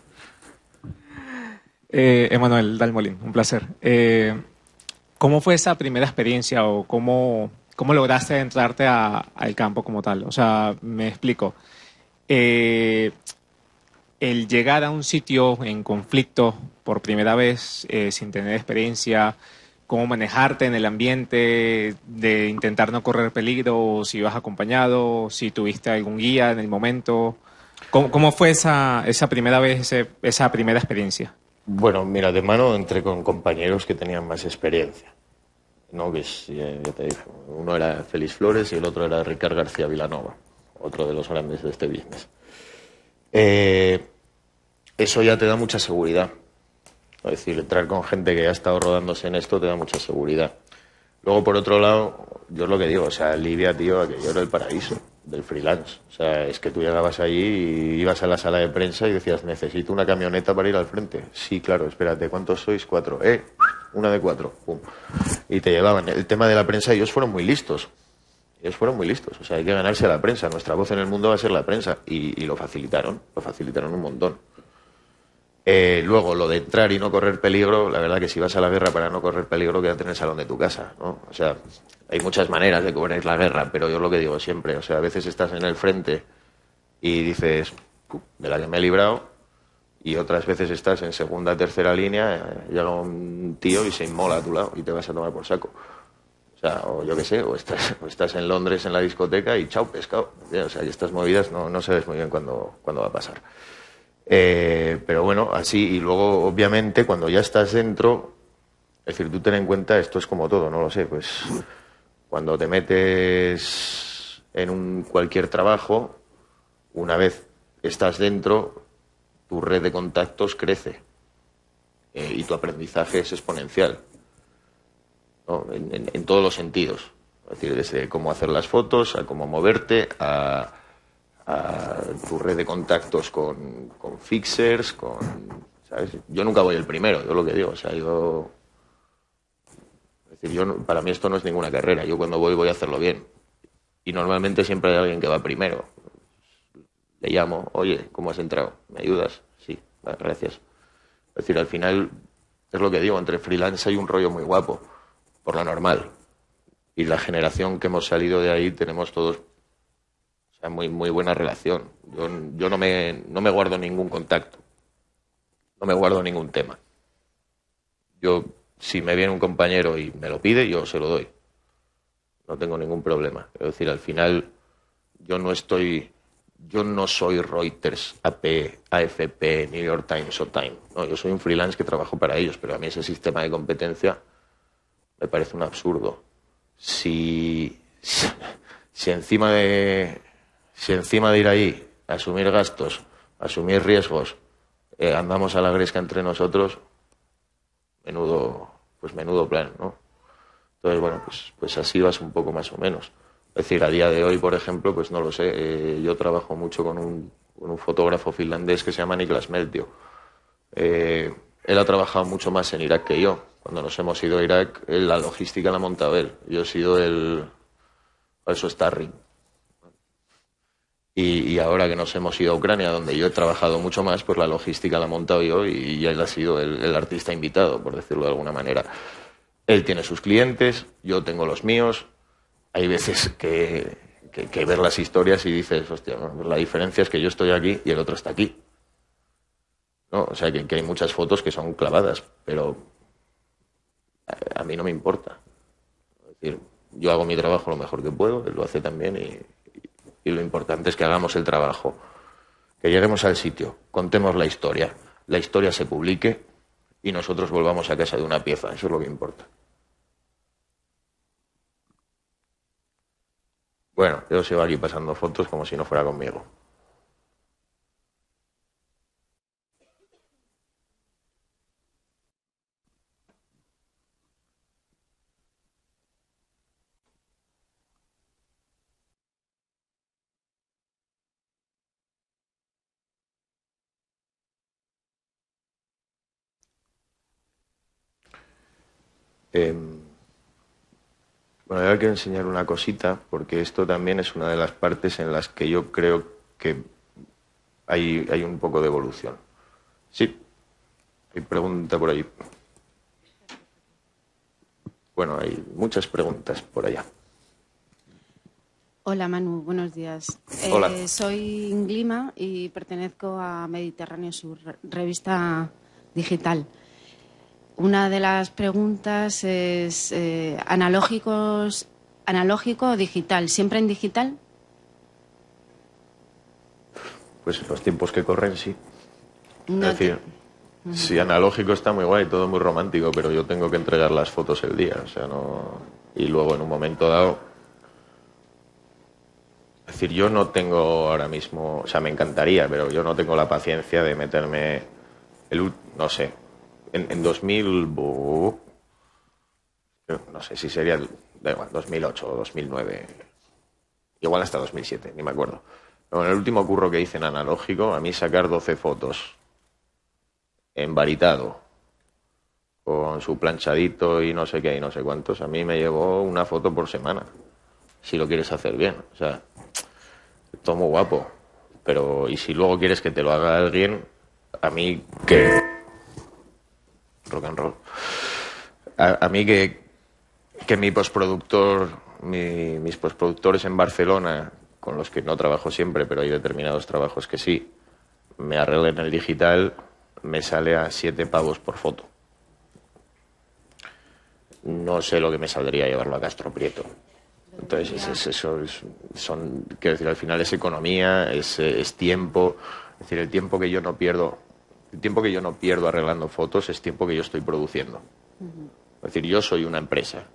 Eh, Emanuel Dalmolín, un placer. Eh, ¿Cómo fue esa primera experiencia o cómo, cómo lograste entrarte a, al campo como tal? O sea, me explico. Eh, el llegar a un sitio en conflicto por primera vez, eh, sin tener experiencia, cómo manejarte en el ambiente, de intentar no correr peligro, o si ibas acompañado, si tuviste algún guía en el momento. ¿Cómo, cómo fue esa, esa primera vez, ese, esa primera experiencia? Bueno, mira, de mano entré con compañeros que tenían más experiencia, ¿no? Que es, ya, ya te dije, uno era Félix Flores y el otro era Ricard García Vilanova, otro de los grandes de este business. Eh, eso ya te da mucha seguridad. Es decir, entrar con gente que ya ha estado rodándose en esto te da mucha seguridad. Luego, por otro lado, yo es lo que digo, o sea, Libia, tío, aquello era el paraíso del freelance. O sea, es que tú llegabas allí y ibas a la sala de prensa y decías, necesito una camioneta para ir al frente. Sí, claro, espérate, ¿cuántos sois? Cuatro. Eh, una de cuatro. Pum. Y te llevaban. El tema de la prensa, ellos fueron muy listos. Ellos fueron muy listos. O sea, hay que ganarse a la prensa. Nuestra voz en el mundo va a ser la prensa. Y, y lo facilitaron. Lo facilitaron un montón. Eh, luego, lo de entrar y no correr peligro, la verdad que si vas a la guerra para no correr peligro, quédate en el salón de tu casa, ¿no? O sea, hay muchas maneras de cubrir la guerra, pero yo lo que digo siempre, o sea, a veces estás en el frente y dices, de la que me he librado, y otras veces estás en segunda, tercera línea, llega un tío y se inmola a tu lado y te vas a tomar por saco. O sea, o yo qué sé, o estás, o estás en Londres en la discoteca y chao, pescado. O sea, y estas movidas no, no sabes muy bien cuándo, cuándo va a pasar. Eh, pero bueno, así, y luego obviamente cuando ya estás dentro, es decir, tú ten en cuenta, esto es como todo, no lo sé, pues cuando te metes en un cualquier trabajo, una vez estás dentro, tu red de contactos crece, eh, y tu aprendizaje es exponencial, ¿no? en, en, en todos los sentidos, es decir, desde cómo hacer las fotos, a cómo moverte, a a tu red de contactos con, con fixers, con, ¿sabes? Yo nunca voy el primero, yo lo que digo, o sea, yo, es decir, yo, para mí esto no es ninguna carrera, yo cuando voy voy a hacerlo bien, y normalmente siempre hay alguien que va primero, le llamo, oye, ¿cómo has entrado? ¿Me ayudas? Sí, vale, gracias. Es decir, al final, es lo que digo, entre freelance hay un rollo muy guapo, por lo normal, y la generación que hemos salido de ahí tenemos todos muy muy buena relación. Yo, yo no me no me guardo ningún contacto, no me guardo ningún tema. Yo, si me viene un compañero y me lo pide, yo se lo doy. No tengo ningún problema. Es decir, al final yo no estoy, yo no soy Reuters, A P, A F P, New York Times o Time. No, yo soy un freelance que trabajo para ellos, pero a mí ese sistema de competencia me parece un absurdo. Si si, si encima de Si encima de ir ahí, asumir gastos, asumir riesgos, eh, andamos a la gresca entre nosotros, menudo, pues menudo plan, ¿no? Entonces, bueno, pues, pues así vas un poco más o menos. Es decir, a día de hoy, por ejemplo, pues no lo sé, eh, yo trabajo mucho con un, con un fotógrafo finlandés que se llama Niklas Meltio. Eh, él ha trabajado mucho más en Irak que yo. Cuando nos hemos ido a Irak, él, la logística la ha montado él. Yo he sido el, eso starring. Y, y ahora que nos hemos ido a Ucrania, donde yo he trabajado mucho más, pues la logística la he montado yo y, y él ha sido el, el artista invitado, por decirlo de alguna manera. Él tiene sus clientes, yo tengo los míos. Hay veces que, que, que ver las historias y dices, hostia, ¿no? La diferencia es que yo estoy aquí y el otro está aquí, ¿no? O sea, que, que hay muchas fotos que son clavadas, pero a, a mí no me importa. Es decir, yo hago mi trabajo lo mejor que puedo, él lo hace también y... Y lo importante es que hagamos el trabajo, que lleguemos al sitio, contemos la historia, la historia se publique y nosotros volvamos a casa de una pieza. Eso es lo que importa. Bueno, yo sigo aquí pasando fotos como si no fuera conmigo. Eh, bueno, ahora quiero enseñar una cosita, porque esto también es una de las partes en las que yo creo que hay, hay un poco de evolución. Sí, hay pregunta por ahí. Bueno, hay muchas preguntas por allá. Hola Manu, buenos días. Hola. Eh, soy Inglima y pertenezco a Mediterráneo Sur, revista digital. una de las preguntas es eh, analógicos, analógico o digital. ¿Siempre en digital? Pues los tiempos que corren, sí. No es decir, te... sí, analógico está muy guay, todo muy romántico, pero yo tengo que entregar las fotos el día, o sea, no... Y luego en un momento dado... Es decir, yo no tengo ahora mismo... O sea, me encantaría, pero yo no tengo la paciencia de meterme... El, no sé, en, en dos mil... No sé si sería... Da igual, dos mil ocho o dos mil nueve... Igual hasta dos mil siete, ni me acuerdo. Pero en el último curro que hice en analógico, a mí sacar doce fotos en varitado, con su planchadito y no sé qué y no sé cuántos, a mí me llevó una foto por semana, si lo quieres hacer bien. O sea, todo muy guapo, pero y si luego quieres que te lo haga alguien, a mí que... Rock and roll. A, a mí que, que mi postproductor, mi, mis postproductores en Barcelona, con los que no trabajo siempre, pero hay determinados trabajos que sí, me arreglen el digital, me sale a siete pavos por foto. No sé lo que me saldría llevarlo a Castro Prieto. Entonces, es, es, eso es, son, quiero decir, al final es economía, es, es tiempo. Es decir, el tiempo que yo no pierdo, el tiempo que yo no pierdo arreglando fotos es tiempo que yo estoy produciendo. Es decir, yo soy una empresa.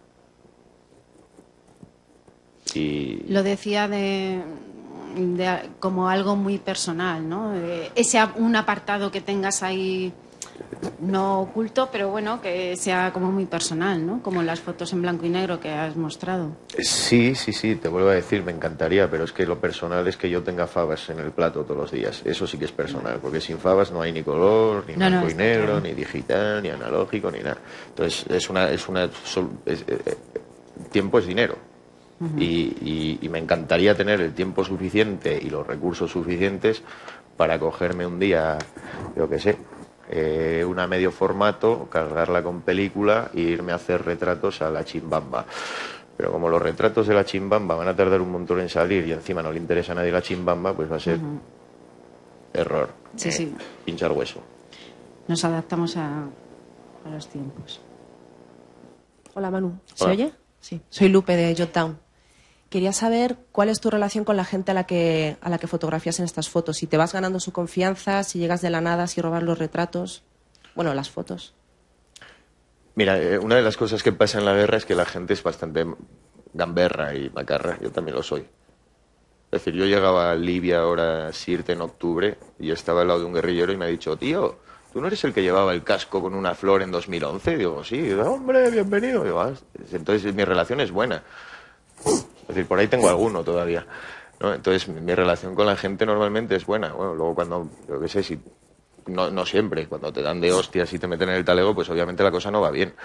Y... Lo decía de, de como algo muy personal, ¿no? De ese un apartado que tengas ahí no oculto, pero bueno, que sea como muy personal, ¿no? Como las fotos en blanco y negro que has mostrado. Sí, sí, sí, te vuelvo a decir, me encantaría, pero es que lo personal es que yo tenga fabas en el plato todos los días. Eso sí que es personal, porque sin fabas no hay ni color, ni no, blanco no, y negro, claro. ni digital, ni analógico, ni nada. Entonces, es una... Es una es, eh, tiempo es dinero. Uh-huh. y, y, y me encantaría tener el tiempo suficiente y los recursos suficientes para cogerme un día, yo qué sé, eh, una medio formato, cargarla con película e irme a hacer retratos a la chimbamba. Pero como los retratos de la chimbamba van a tardar un montón en salir y encima no le interesa a nadie la chimbamba, pues va a ser uh-huh. error. Sí, eh, sí. Pinchar hueso. Nos adaptamos a, a los tiempos. Hola, Manu. ¿Se Hola. oye? Sí. Soy Lupe de Jotdown. Quería saber cuál es tu relación con la gente a la que a la que fotografías en estas fotos. Si te vas ganando su confianza, si llegas de la nada, si robas los retratos, bueno, las fotos. Mira, eh, una de las cosas que pasa en la guerra es que la gente es bastante gamberra y macarra. Yo también lo soy. Es decir, yo llegaba a Libia ahora, Sirte, en octubre, y estaba al lado de un guerrillero y me ha dicho, tío, ¿tú no eres el que llevaba el casco con una flor en dos mil once? Digo, sí. Digo, hombre, bienvenido. Digo, ah. Entonces mi relación es buena. Es decir, por ahí tengo alguno todavía, ¿no? Entonces, mi relación con la gente normalmente es buena. Bueno, luego cuando, yo qué sé, si no, no siempre, cuando te dan de hostias y te meten en el talego, pues obviamente la cosa no va bien.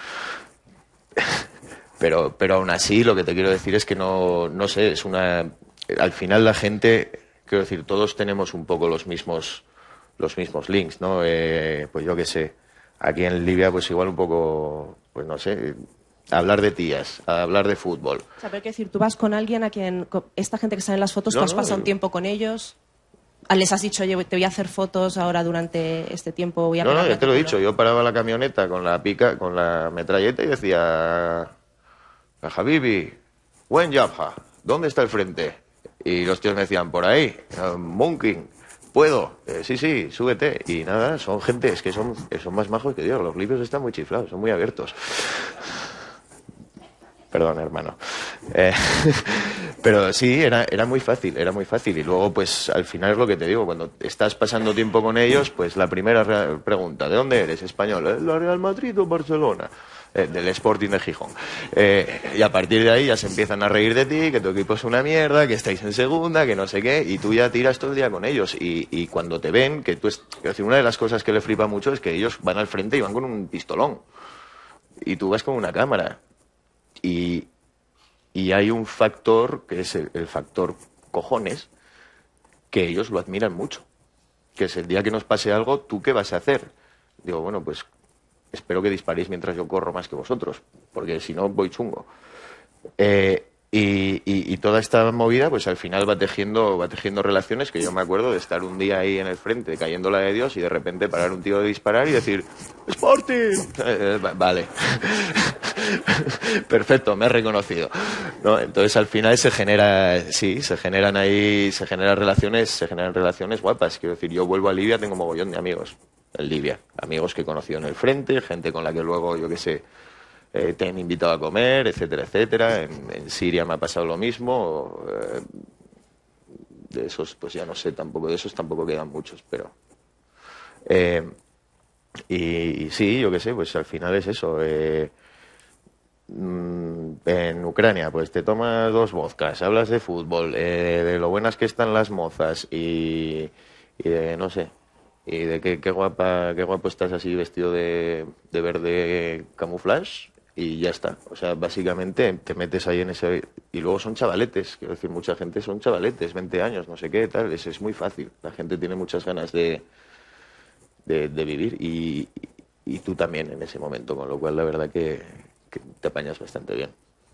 Pero, pero aún así, lo que te quiero decir es que no, no sé, es una... Al final la gente, quiero decir, todos tenemos un poco los mismos, los mismos links, ¿no? Eh, pues yo qué sé, aquí en Libia, pues igual un poco, pues no sé... hablar de tías, a hablar de fútbol. O sea, pero hay que decir, tú vas con alguien a quien, esta gente que sale en las fotos, no, tú has no, pasado yo... un tiempo con ellos, les has dicho, oye, te voy a hacer fotos ahora durante este tiempo, voy a No, no, ya te lo he artículo. dicho, yo paraba la camioneta con la pica, con la metralleta y decía, a Habibi, buen Jabha, ¿dónde está el frente? Y los tíos me decían, por ahí, Munkin, ¿puedo? Eh, sí, sí, súbete. Y nada, son gente, es que son, son más majos que Dios, los libios están muy chiflados, son muy abiertos. Perdón, hermano. Eh, pero sí, era, era muy fácil, era muy fácil. Y luego, pues, al final es lo que te digo, cuando estás pasando tiempo con ellos, pues la primera re- pregunta, ¿de dónde eres? Español, ¿eh? ¿La Real Madrid o Barcelona? Eh, del Sporting de Gijón. Eh, y a partir de ahí ya se empiezan a reír de ti, que tu equipo es una mierda, que estáis en segunda, que no sé qué, y tú ya tiras todo el día con ellos. Y, y cuando te ven, que tú es, es decir, una de las cosas que le flipa mucho es que ellos van al frente y van con un pistolón. Y tú vas con una cámara. Y, y hay un factor, que es el, el factor cojones, que ellos lo admiran mucho. Que es el día que nos pase algo, ¿tú qué vas a hacer? Digo, bueno, pues espero que disparéis mientras yo corro más que vosotros, porque si no voy chungo. Eh, y, y, y toda esta movida, pues al final va tejiendo, va tejiendo relaciones, que yo me acuerdo de estar un día ahí en el frente, cayendo la de Dios, y de repente parar un tío de disparar y decir, Sporting. Eh, vale. Perfecto, me has reconocido. ¿No? Entonces al final se genera, sí, se generan ahí, se generan relaciones, se generan relaciones guapas. Quiero decir, yo vuelvo a Libia, tengo un mogollón de amigos en Libia, amigos que he conocido en el frente, gente con la que luego, yo qué sé, eh, te han invitado a comer, etcétera, etcétera. En, en Siria me ha pasado lo mismo. Eh, de esos, pues ya no sé, tampoco de esos tampoco quedan muchos, pero eh, y, y sí, yo qué sé, pues al final es eso. Eh, en Ucrania, pues te tomas dos vodkas, hablas de fútbol, eh, de lo buenas que están las mozas y, y de, no sé, y de qué, qué guapa, qué guapo estás así vestido de, de verde camuflaje y ya está. O sea, básicamente te metes ahí en ese... Y luego son chavaletes, quiero decir, mucha gente son chavaletes, veinte años, no sé qué, tal, es, es muy fácil. La gente tiene muchas ganas de, de, de vivir y, y tú también en ese momento, con lo cual la verdad que, que te apañas bastante bien.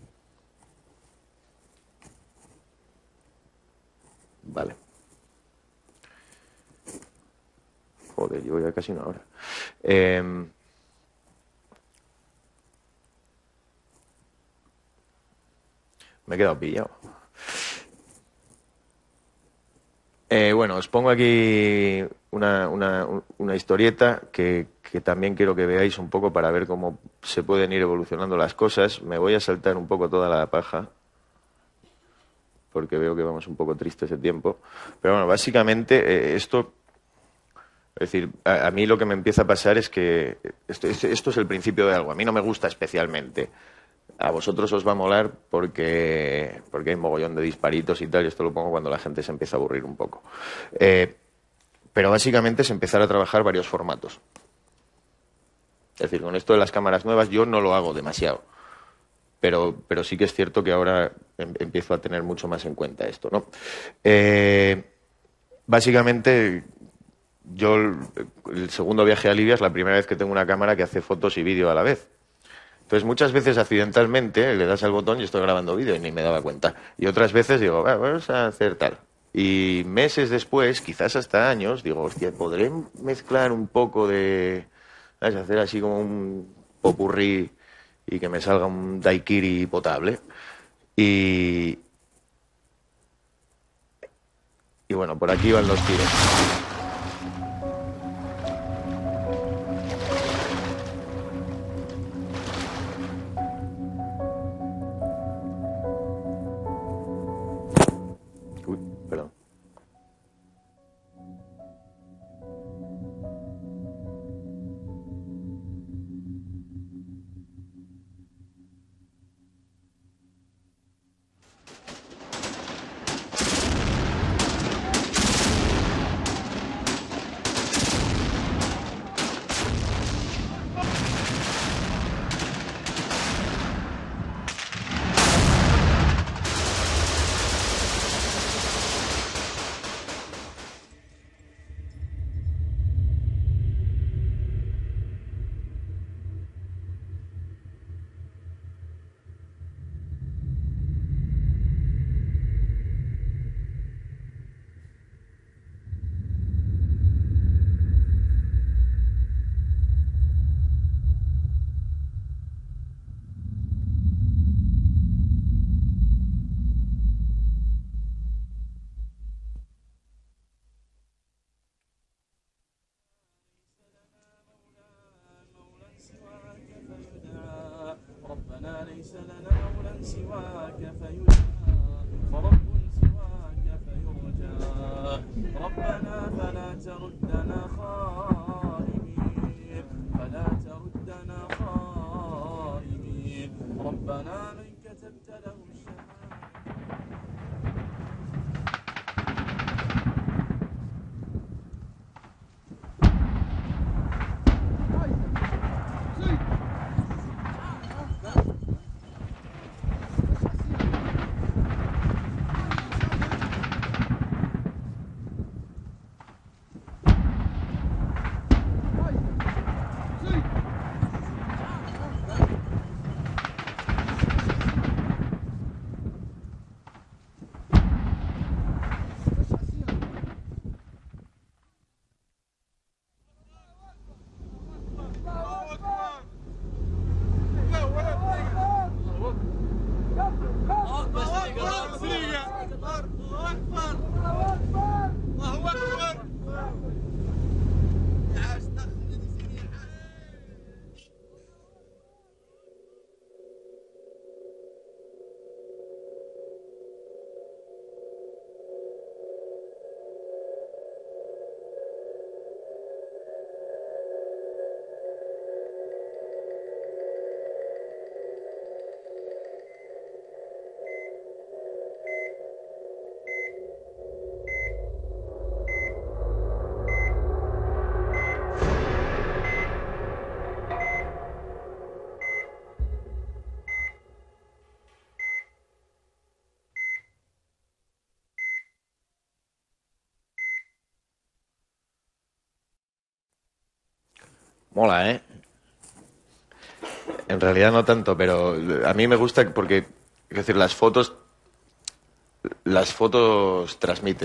Vale. Joder, llevo ya casi una hora. Eh, me he quedado pillado. Eh, bueno, os pongo aquí una, una, una historieta que, que también quiero que veáis un poco para ver cómo se pueden ir evolucionando las cosas. Me voy a saltar un poco toda la paja, porque veo que vamos un poco tristes de tiempo. Pero bueno, básicamente eh, esto... Es decir, a, a mí lo que me empieza a pasar es que esto, esto es el principio de algo. A mí no me gusta especialmente. A vosotros os va a molar porque, porque hay mogollón de disparitos y tal, y esto lo pongo cuando la gente se empieza a aburrir un poco. Eh, pero básicamente es empezar a trabajar varios formatos. Es decir, con esto de las cámaras nuevas yo no lo hago demasiado. Pero, pero sí que es cierto que ahora em, empiezo a tener mucho más en cuenta esto, ¿no? Eh, básicamente... Yo, el segundo viaje a Libia es la primera vez que tengo una cámara que hace fotos y vídeo a la vez. Entonces, muchas veces accidentalmente le das al botón y estoy grabando vídeo y ni me daba cuenta. Y otras veces digo, ah, vamos a hacer tal. Y meses después, quizás hasta años, digo, hostia, ¿podré mezclar un poco de... ¿sabes? Hacer así como un popurrí y que me salga un daiquiri potable? Y... Y bueno, por aquí van los tiros. ليس لنا مولى سواك فيدعى ورب سواك فيرجى ربنا فلا تردنا خائبين فلا تردنا خائبين ربنا من كتبت له الشهادة Mola, ¿eh? En realidad no tanto, pero a mí me gusta porque, es decir, las fotos, las fotos transmiten,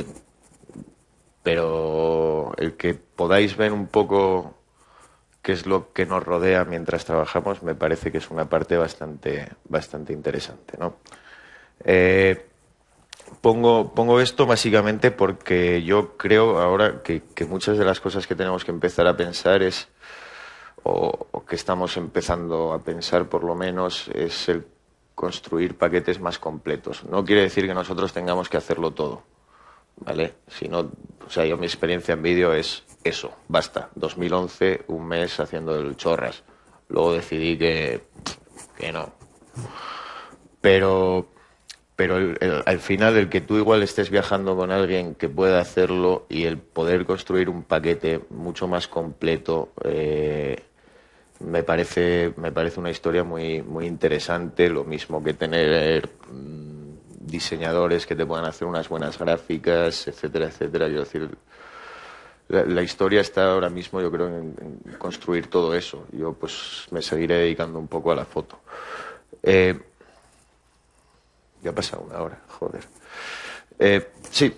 pero el que podáis ver un poco qué es lo que nos rodea mientras trabajamos me parece que es una parte bastante, bastante interesante, ¿no? Eh, pongo, pongo esto básicamente porque yo creo ahora que, que muchas de las cosas que tenemos que empezar a pensar es, o, o que estamos empezando a pensar por lo menos, es el construir paquetes más completos. No quiere decir que nosotros tengamos que hacerlo todo, ¿vale? Si no, o sea, yo mi experiencia en vídeo es eso, basta. dos mil once, un mes haciendo el chorras. Luego decidí que, que no. Pero, pero el, el, al final el que tú igual estés viajando con alguien que pueda hacerlo y el poder construir un paquete mucho más completo, eh, me parece, me parece una historia muy, muy interesante. Lo mismo que tener mmm, diseñadores que te puedan hacer unas buenas gráficas, etcétera, etcétera. Quiero decir, la, la historia está ahora mismo, yo creo, en, en construir todo eso. Yo pues me seguiré dedicando un poco a la foto. Eh, ya ha pasado una hora, joder. Eh, sí.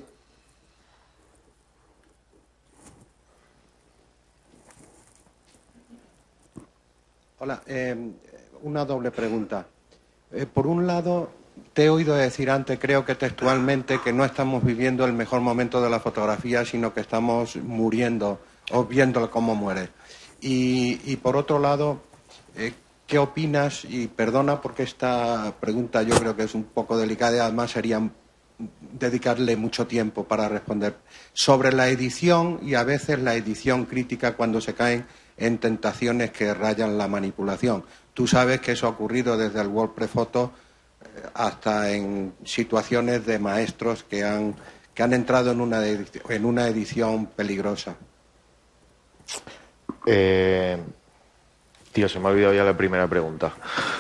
Hola, eh, una doble pregunta. Eh, por un lado, te he oído decir antes, creo que textualmente, que no estamos viviendo el mejor momento de la fotografía, sino que estamos muriendo o viendo cómo muere. Y, y por otro lado, eh, ¿qué opinas? Y perdona porque esta pregunta yo creo que es un poco delicada y además sería dedicarle mucho tiempo para responder. Sobre la edición y a veces la edición crítica cuando se caen en tentaciones que rayan la manipulación. Tú sabes que eso ha ocurrido desde el WordPress Photo hasta en situaciones de maestros que han, que han entrado en una, en una edición peligrosa. Eh, tío, se me ha olvidado ya la primera pregunta.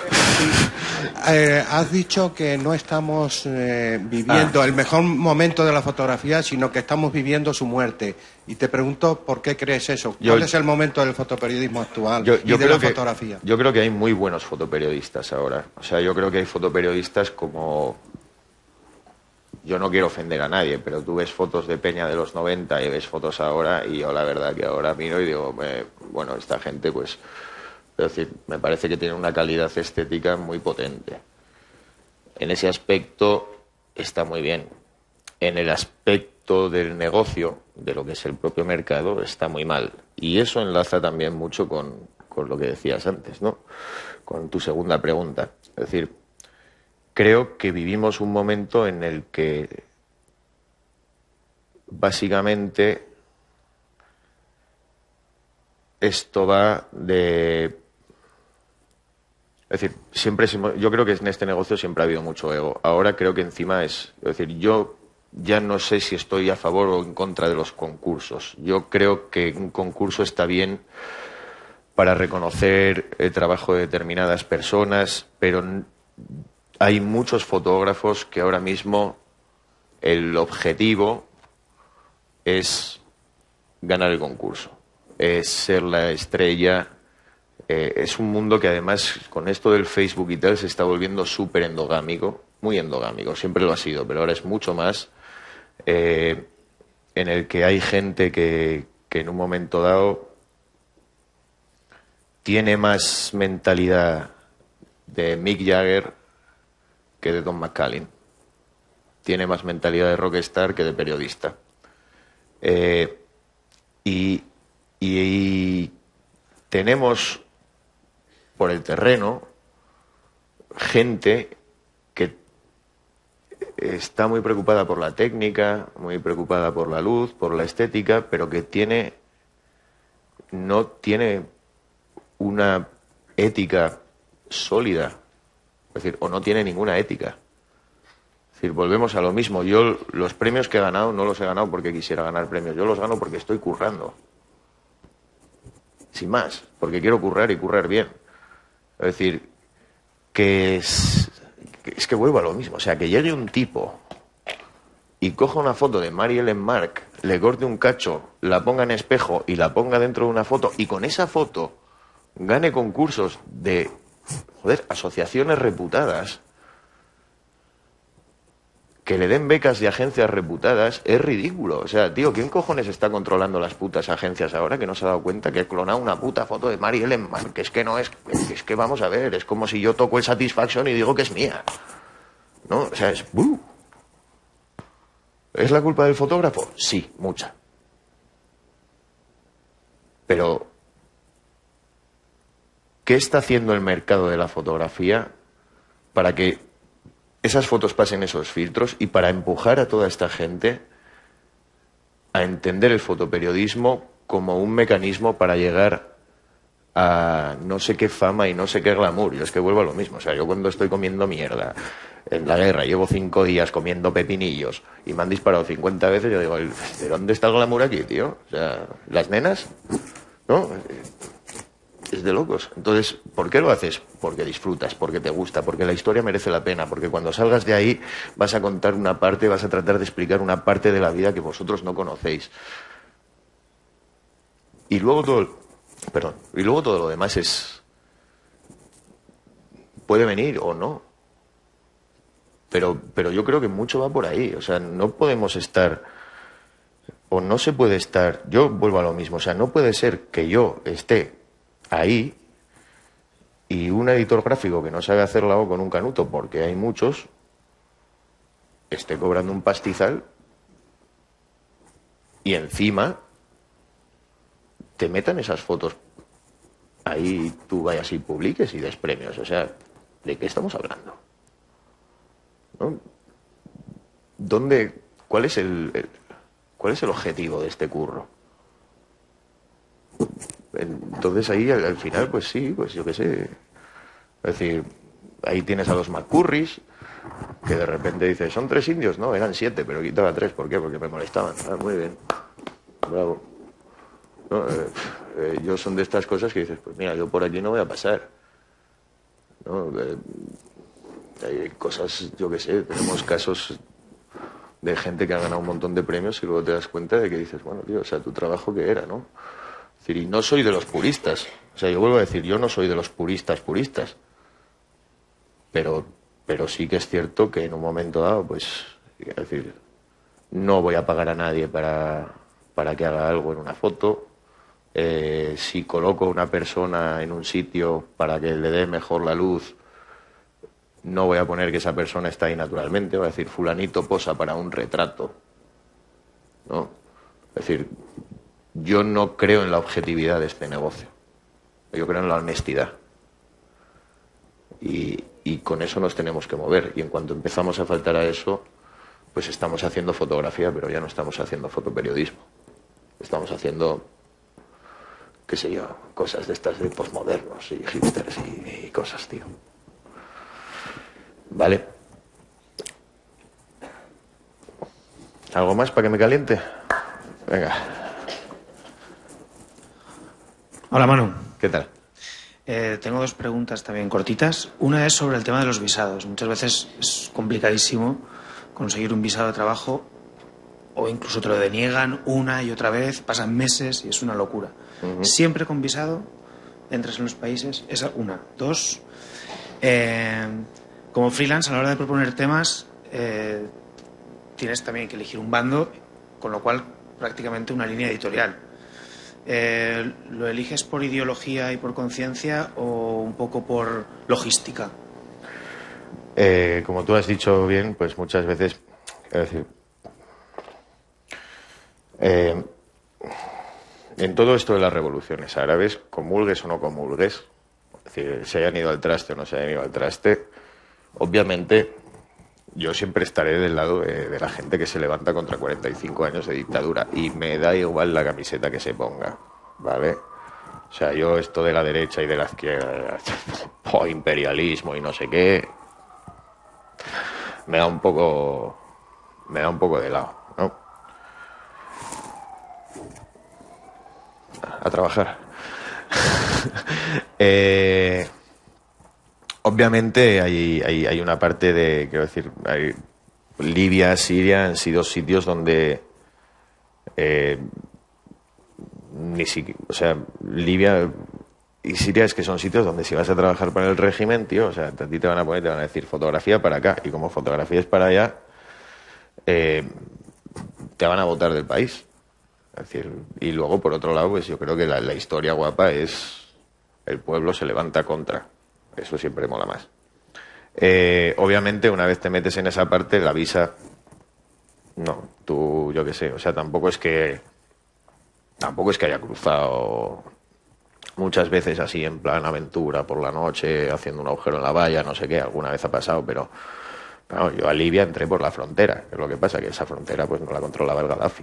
Eh, has dicho que no estamos eh, viviendo ah. el mejor momento de la fotografía, sino que estamos viviendo su muerte. Y te pregunto, ¿por qué crees eso? ¿Cuál yo, es el momento del fotoperiodismo actual yo, yo y de creo la fotografía? Que, yo creo que hay muy buenos fotoperiodistas ahora. O sea, yo creo que hay fotoperiodistas como... Yo no quiero ofender a nadie, pero tú ves fotos de Peña de los noventa y ves fotos ahora, y yo la verdad que ahora miro y digo, eh, bueno, esta gente pues... Es decir, me parece que tiene una calidad estética muy potente. En ese aspecto está muy bien. En el aspecto del negocio, de lo que es el propio mercado, está muy mal. Y eso enlaza también mucho con, con lo que decías antes, ¿no? Con tu segunda pregunta. Es decir, creo que vivimos un momento en el que básicamente esto va de... Es decir, siempre yo creo que en este negocio siempre ha habido mucho ego. Ahora creo que encima es... Es decir, yo ya no sé si estoy a favor o en contra de los concursos. Yo creo que un concurso está bien para reconocer el trabajo de determinadas personas, pero hay muchos fotógrafos que ahora mismo el objetivo es ganar el concurso, es ser la estrella. Eh, es un mundo que además con esto del Facebook y tal se está volviendo súper endogámico, muy endogámico, siempre lo ha sido, pero ahora es mucho más, eh, en el que hay gente que, que en un momento dado tiene más mentalidad de Mick Jagger que de Don McCallin, tiene más mentalidad de rockstar que de periodista. Eh, y, y, y tenemos por el terreno gente que está muy preocupada por la técnica, muy preocupada por la luz, por la estética, pero que tiene no tiene una ética sólida, es decir, o no tiene ninguna ética. Es decir, volvemos a lo mismo. Yo los premios que he ganado no los he ganado porque quisiera ganar premios, yo los gano porque estoy currando. Sin más, porque quiero currar y currar bien. Es decir, que es, que es que vuelvo a lo mismo. O sea, que llegue un tipo y coja una foto de Mary Ellen Mark, le corte un cacho, la ponga en espejo y la ponga dentro de una foto, y con esa foto gane concursos de, joder, asociaciones reputadas, que le den becas de agencias reputadas, es ridículo. O sea, tío, ¿quién cojones está controlando las putas agencias ahora que no se ha dado cuenta que he clonado una puta foto de Mary Ellenman? Que es que no es... Que es que vamos a ver, es como si yo toco el Satisfaction y digo que es mía. ¿No? O sea, es... ¡buh! ¿Es la culpa del fotógrafo? Sí, mucha. Pero... ¿qué está haciendo el mercado de la fotografía para que esas fotos pasen esos filtros y para empujar a toda esta gente a entender el fotoperiodismo como un mecanismo para llegar a no sé qué fama y no sé qué glamour? Yo es que vuelvo a lo mismo. O sea, yo cuando estoy comiendo mierda en la guerra, llevo cinco días comiendo pepinillos y me han disparado cincuenta veces, yo digo, ¿de dónde está el glamour aquí, tío? O sea, ¿las nenas? ¿No? Es de locos. Entonces, ¿por qué lo haces? Porque disfrutas, porque te gusta, porque la historia merece la pena, porque cuando salgas de ahí vas a contar una parte, vas a tratar de explicar una parte de la vida que vosotros no conocéis. Y luego todo, perdón, y luego todo lo demás es... puede venir o no. Pero, pero yo creo que mucho va por ahí. O sea, no podemos estar... o no se puede estar... Yo vuelvo a lo mismo. O sea, no puede ser que yo esté ahí y un editor gráfico que no sabe hacer la O con un canuto, porque hay muchos, esté cobrando un pastizal y encima te metan esas fotos ahí y tú vayas y publiques y des premios. O sea, ¿de qué estamos hablando? ¿No? ¿Dónde, cuál es el, el cuál es el objetivo de este curro? Entonces ahí al, al final, pues sí, pues yo qué sé. Es decir, ahí tienes a los McCurrys, que de repente dices, son tres indios, no, eran siete, pero quitaba tres. ¿Por qué? Porque me molestaban. Ah, muy bien, bravo. No, eh, eh, yo son de estas cosas que dices, pues mira, yo por aquí no voy a pasar. ¿No? Eh, hay cosas, yo qué sé, tenemos casos de gente que ha ganado un montón de premios y luego te das cuenta de que dices, bueno, tío, o sea, tu trabajo qué era, ¿no? Es decir, y no soy de los puristas. O sea, yo vuelvo a decir, yo no soy de los puristas puristas. Pero, pero sí que es cierto que en un momento dado, pues, es decir, no voy a pagar a nadie para, para que haga algo en una foto. Eh, si coloco a una persona en un sitio para que le dé mejor la luz, no voy a poner que esa persona está ahí naturalmente. Voy a decir, fulanito posa para un retrato, ¿no? Es decir, yo no creo en la objetividad de este negocio. Yo creo en la honestidad. Y, y con eso nos tenemos que mover. Y en cuanto empezamos a faltar a eso, pues estamos haciendo fotografía, pero ya no estamos haciendo fotoperiodismo. Estamos haciendo, qué sé yo, cosas de estas de posmodernos y hipsters y, y cosas, tío. ¿Vale? ¿Algo más para que me caliente? Venga. Hola, Manu. ¿Qué tal? Eh, tengo dos preguntas también cortitas. Una es sobre el tema de los visados. Muchas veces es complicadísimo conseguir un visado de trabajo o incluso te lo deniegan una y otra vez, pasan meses y es una locura. Uh-huh. Siempre con visado entras en los países. Esa una. Dos, eh, como freelance a la hora de proponer temas eh, tienes también que elegir un bando, con lo cual prácticamente una línea editorial. Eh, ¿Lo eliges por ideología y por conciencia o un poco por logística? Eh, como tú has dicho bien, pues muchas veces, es decir, eh, en todo esto de las revoluciones árabes, comulgues o no comulgues, es decir, se hayan ido al traste o no se hayan ido al traste, obviamente yo siempre estaré del lado de, de la gente que se levanta contra cuarenta y cinco años de dictadura y me da igual la camiseta que se ponga, ¿vale? O sea, yo esto de la derecha y de la izquierda, oh, imperialismo y no sé qué, me da un poco, me da un poco de lado, ¿no? A trabajar. eh... Obviamente hay, hay, hay una parte de, quiero decir, hay, Libia, Siria han sido sitios donde eh, ni siquiera, o sea, Libia y Siria es que son sitios donde si vas a trabajar para el régimen, tío, o sea, a ti te van a poner, te van a decir fotografía para acá, y como fotografía es para allá, eh, te van a botar del país. Es decir, y luego, por otro lado, pues yo creo que la, la historia guapa es el pueblo se levanta contra. Eso siempre mola más. Eh, obviamente, una vez te metes en esa parte, la visa, no, tú, yo qué sé, o sea, tampoco es que, tampoco es que haya cruzado muchas veces así en plan aventura por la noche, haciendo un agujero en la valla, no sé qué, alguna vez ha pasado, pero, pero yo a Libia entré por la frontera, que es lo que pasa, que esa frontera pues no la controlaba el Gaddafi.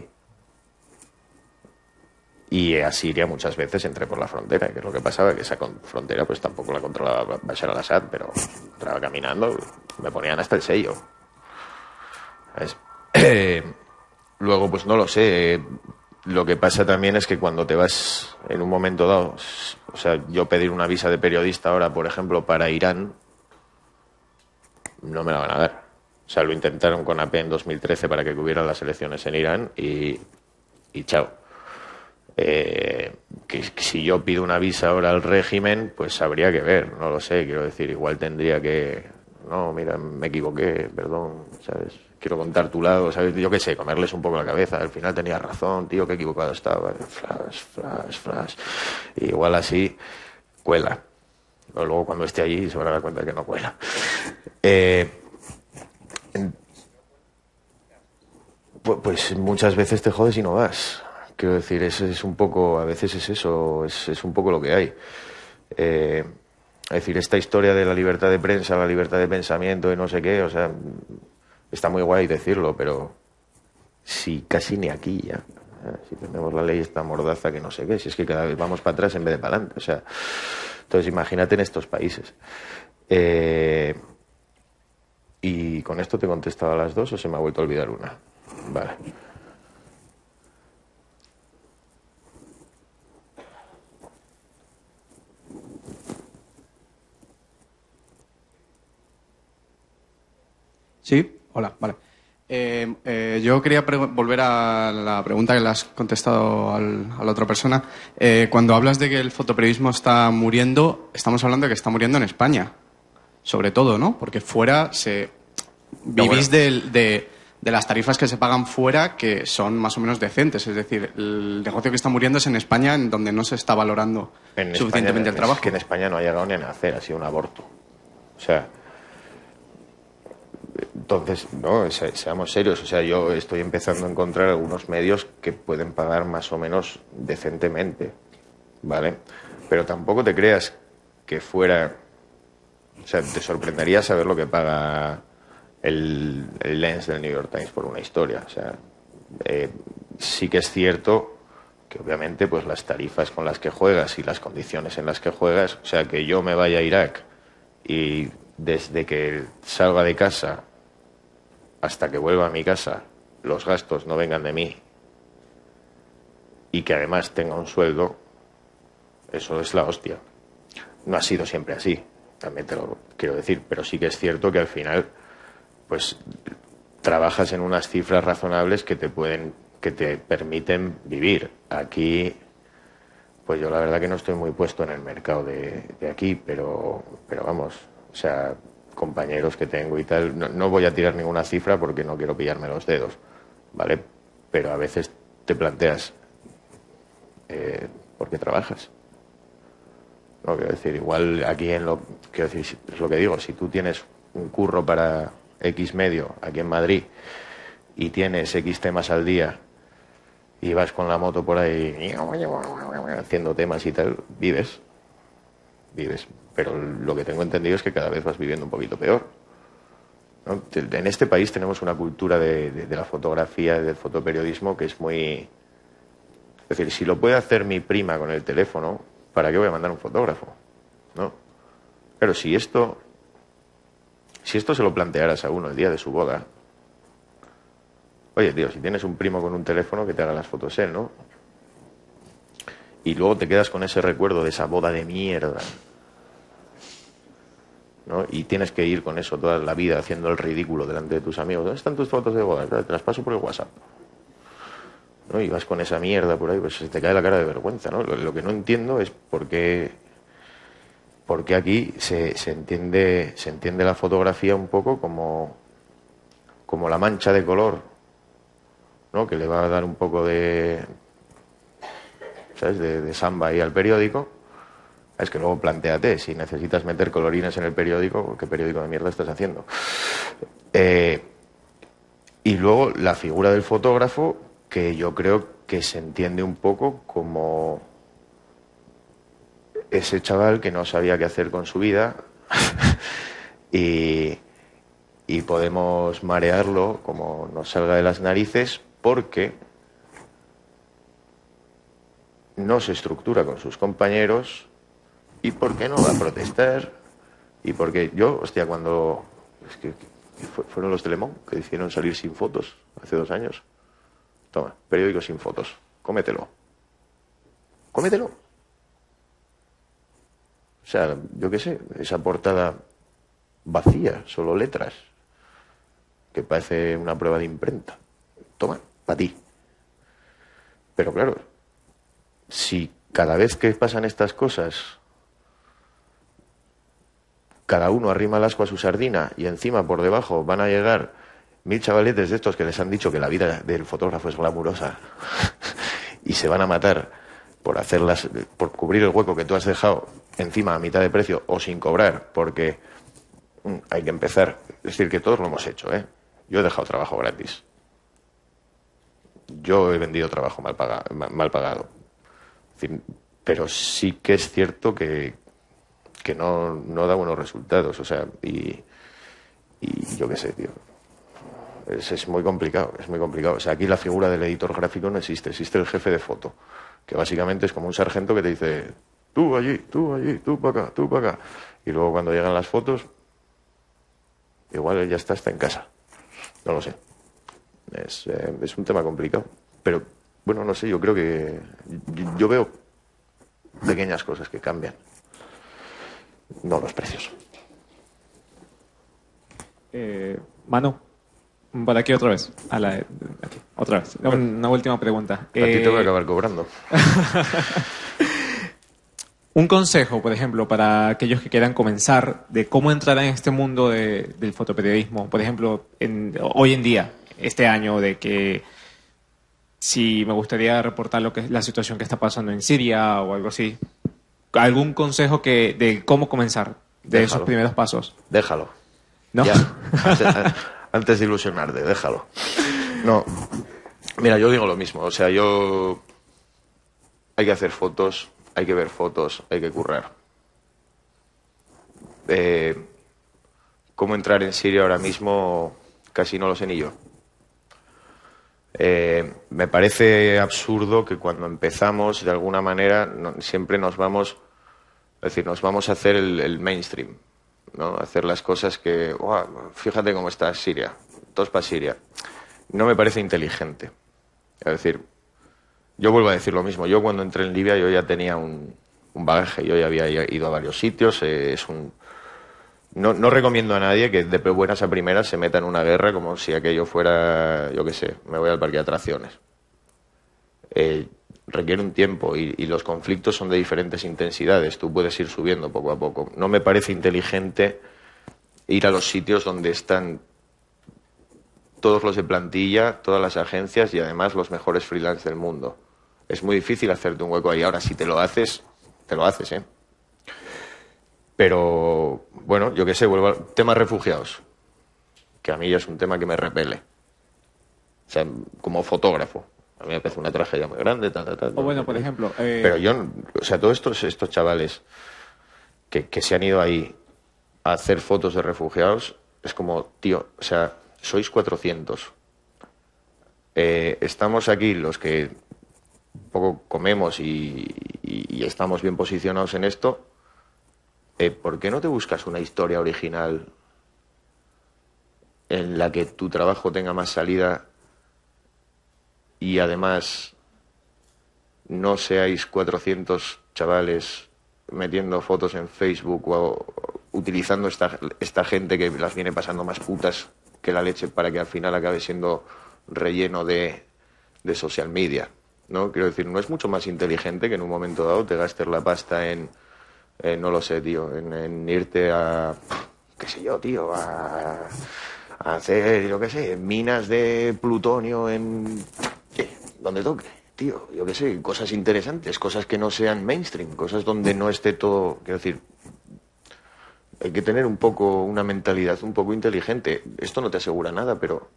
Y a Siria muchas veces entré por la frontera, que es lo que pasaba, que esa frontera pues tampoco la controlaba Bashar al-Assad, pero entraba caminando, me ponían hasta el sello. ¿Sabes? Eh, luego, pues no lo sé, lo que pasa también es que cuando te vas en un momento dado, o sea, yo pedir una visa de periodista ahora, por ejemplo, para Irán, no me la van a dar. O sea, lo intentaron con A P en dos mil trece para que cubieran las elecciones en Irán y, y chao. Eh, que, que si yo pido una visa ahora al régimen, pues habría que ver, no lo sé, quiero decir, igual tendría que, no, mira, me equivoqué, perdón, ¿sabes? Quiero contar tu lado, ¿sabes? Yo qué sé, comerles un poco la cabeza, al final tenías razón, tío, qué equivocado estaba, flash, flash, flash, y igual así cuela. Pero luego cuando esté allí se van a dar cuenta que no cuela. Eh, pues, pues muchas veces te jodes y no vas. Quiero decir, es, es un poco, a veces es eso, es, es un poco lo que hay. Eh, es decir, esta historia de la libertad de prensa, la libertad de pensamiento y no sé qué, o sea, está muy guay decirlo, pero si casi ni aquí ya. ¿eh? Si tenemos la ley esta mordaza que no sé qué, si es que cada vez vamos para atrás en vez de para adelante. O sea, entonces imagínate en estos países. Eh, y con esto te he contestado a las dos o se me ha vuelto a olvidar una. Vale. Sí, hola, vale. Eh, eh, yo quería volver a la pregunta que le has contestado al, a la otra persona. Eh, cuando hablas de que el fotoperiodismo está muriendo, estamos hablando de que está muriendo en España, sobre todo, ¿no? Porque fuera se vivís bueno. de, de, de las tarifas que se pagan fuera, que son más o menos decentes. Es decir, el negocio que está muriendo es en España, en donde no se está valorando en suficientemente España, el trabajo. Es que en España no ha llegado ni a nacer, ha sido un aborto. O sea... Entonces, no, seamos serios. O sea, yo estoy empezando a encontrar algunos medios que pueden pagar más o menos decentemente, ¿vale? Pero tampoco te creas que fuera... O sea, te sorprendería saber lo que paga el, el Lens del New York Times por una historia. O sea, eh, sí que es cierto que obviamente pues las tarifas con las que juegas y las condiciones en las que juegas, o sea, que yo me vaya a Irak y desde que salga de casa hasta que vuelva a mi casa los gastos no vengan de mí y que además tenga un sueldo, eso es la hostia. No ha sido siempre así, también te lo quiero decir, pero sí que es cierto que al final pues trabajas en unas cifras razonables que te pueden, que te permiten vivir. Aquí pues yo la verdad que no estoy muy puesto en el mercado de, de aquí, pero, pero vamos, o sea, compañeros que tengo y tal, no, no voy a tirar ninguna cifra porque no quiero pillarme los dedos, ¿vale? Pero a veces te planteas, eh, ¿por qué trabajas? No, quiero decir, igual aquí en lo, quiero decir, es lo que digo, si tú tienes un curro para X medio aquí en Madrid y tienes X temas al día y vas con la moto por ahí haciendo temas y tal, vives, vives. Pero lo que tengo entendido es que cada vez vas viviendo un poquito peor, ¿no? En este país tenemos una cultura de, de, de la fotografía, del fotoperiodismo que es muy... Es decir, si lo puede hacer mi prima con el teléfono, ¿para qué voy a mandar un fotógrafo? ¿No? Pero si esto, si esto se lo plantearas a uno el día de su boda, oye, tío, si tienes un primo con un teléfono, que te haga las fotos él, ¿no? Y luego te quedas con ese recuerdo de esa boda de mierda, ¿no? Y tienes que ir con eso toda la vida haciendo el ridículo delante de tus amigos. ¿Dónde están tus fotos de boda? Te las paso por el WhatsApp, ¿no? Y vas con esa mierda por ahí, pues se te cae la cara de vergüenza, ¿no? Lo, lo que no entiendo es por qué porque aquí se, se entiende se entiende la fotografía un poco como, como la mancha de color, ¿no? Que le va a dar un poco de, ¿sabes?, de, de samba ahí al periódico. Es que luego plantéate, si necesitas meter colorines en el periódico, ¿qué periódico de mierda estás haciendo? Eh, y luego la figura del fotógrafo, que yo creo que se entiende un poco como ese chaval que no sabía qué hacer con su vida y, y podemos marearlo como nos salga de las narices porque no se estructura con sus compañeros y porque no va a protestar y porque yo, hostia, cuando es que fueron los Telemón que hicieron salir sin fotos hace dos años. Toma, periódico sin fotos, cómetelo cómetelo o sea, yo qué sé, esa portada vacía, solo letras, que parece una prueba de imprenta. Toma, para ti. Pero claro, si cada vez que pasan estas cosas cada uno arrima el asco a su sardina y encima por debajo van a llegar mil chavaletes de estos que les han dicho que la vida del fotógrafo es glamurosa y se van a matar por hacerlas, por cubrir el hueco que tú has dejado encima a mitad de precio o sin cobrar, porque mm, hay que empezar. Es decir, que todos lo hemos hecho, ¿eh? Yo he dejado trabajo gratis. Yo he vendido trabajo mal pagado. Mal pagado. Es decir, pero sí que es cierto que, que no, no da buenos resultados. O sea, y, y yo qué sé, tío. Es, es muy complicado, es muy complicado. O sea, aquí la figura del editor gráfico no existe. Existe el jefe de foto, que básicamente es como un sargento que te dice tú allí, tú allí, tú para acá, tú para acá. Y luego cuando llegan las fotos, igual él ya está, está en casa. No lo sé. Es, eh, es un tema complicado. Pero, bueno, no sé, yo creo que... Yo, yo veo pequeñas cosas que cambian. No los precios. Eh, Manu, por aquí otra vez. A la, aquí, otra vez. Una, una última pregunta. A ti te voy a acabar cobrando. Un consejo, por ejemplo, para aquellos que quieran comenzar, de cómo entrar en este mundo de, del fotoperiodismo. Por ejemplo, en, hoy en día, este año, de que si me gustaría reportar lo que es la situación que está pasando en Siria o algo así. ¿Algún consejo que de cómo comenzar, de Déjalo. esos primeros pasos? Déjalo. ¿No? Ya, antes, antes de ilusionarte, déjalo. No, mira, yo digo lo mismo. O sea, yo... Hay que hacer fotos... Hay que ver fotos, hay que currar. Eh, ¿Cómo entrar en Siria ahora mismo? Casi no lo sé ni yo. Eh, me parece absurdo que cuando empezamos, de alguna manera, no, siempre nos vamos, es decir, nos vamos a hacer el, el mainstream, ¿no? Hacer las cosas que, oh, fíjate cómo está Siria, todos para Siria. No me parece inteligente. Es decir, yo vuelvo a decir lo mismo. Yo cuando entré en Libia yo ya tenía un, un bagaje. Yo ya había ido a varios sitios. Eh, es un... no, no recomiendo a nadie que de buenas a primeras se meta en una guerra como si aquello fuera, yo qué sé, me voy al parque de atracciones. Eh, requiere un tiempo y, y los conflictos son de diferentes intensidades. Tú puedes ir subiendo poco a poco. No me parece inteligente ir a los sitios donde están todos los de plantilla, todas las agencias y además los mejores freelance del mundo. Es muy difícil hacerte un hueco ahí. Ahora, si te lo haces, te lo haces, ¿eh? Pero, bueno, yo qué sé, vuelvo al tema refugiados, que a mí ya es un tema que me repele. O sea, como fotógrafo. A mí me parece una tragedia muy grande, tal, tal, tal. O bueno, por ejemplo... Eh... Pero yo, o sea, todos estos, estos chavales que, que se han ido ahí a hacer fotos de refugiados, es como, tío, o sea, sois cuatrocientos. Eh, estamos aquí los que un poco comemos y, y, y estamos bien posicionados en esto. Eh, ¿Por qué no te buscas una historia original en la que tu trabajo tenga más salida y además no seáis cuatrocientos chavales metiendo fotos en Facebook o utilizando esta, esta gente que las viene pasando más putas que la leche para que al final acabe siendo relleno de, de social media, ¿no? Quiero decir, ¿no es mucho más inteligente que en un momento dado te gastes la pasta en Eh, no lo sé, tío, en, en irte a, qué sé yo, tío, a, a hacer, yo qué sé, minas de plutonio en, ¿qué? Donde toque, tío, yo qué sé, cosas interesantes, cosas que no sean mainstream, cosas donde no esté todo, quiero decir, hay que tener un poco, una mentalidad un poco inteligente. Esto no te asegura nada, pero...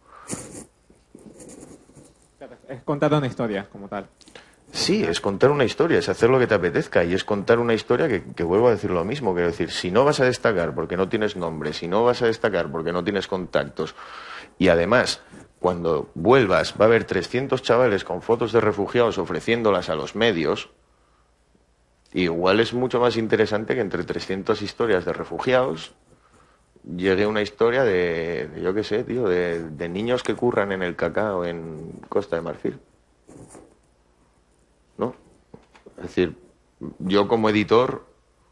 Es contar una historia como tal. Sí, es contar una historia, es hacer lo que te apetezca y es contar una historia que, que vuelvo a decir lo mismo, quiero decir, si no vas a destacar porque no tienes nombre, si no vas a destacar porque no tienes contactos y además cuando vuelvas va a haber trescientos chavales con fotos de refugiados ofreciéndolas a los medios, igual es mucho más interesante que entre trescientas historias de refugiados llegue una historia de, de yo qué sé, tío, de, de niños que curran en el cacao en Costa de Marfil. ¿No? Es decir, yo como editor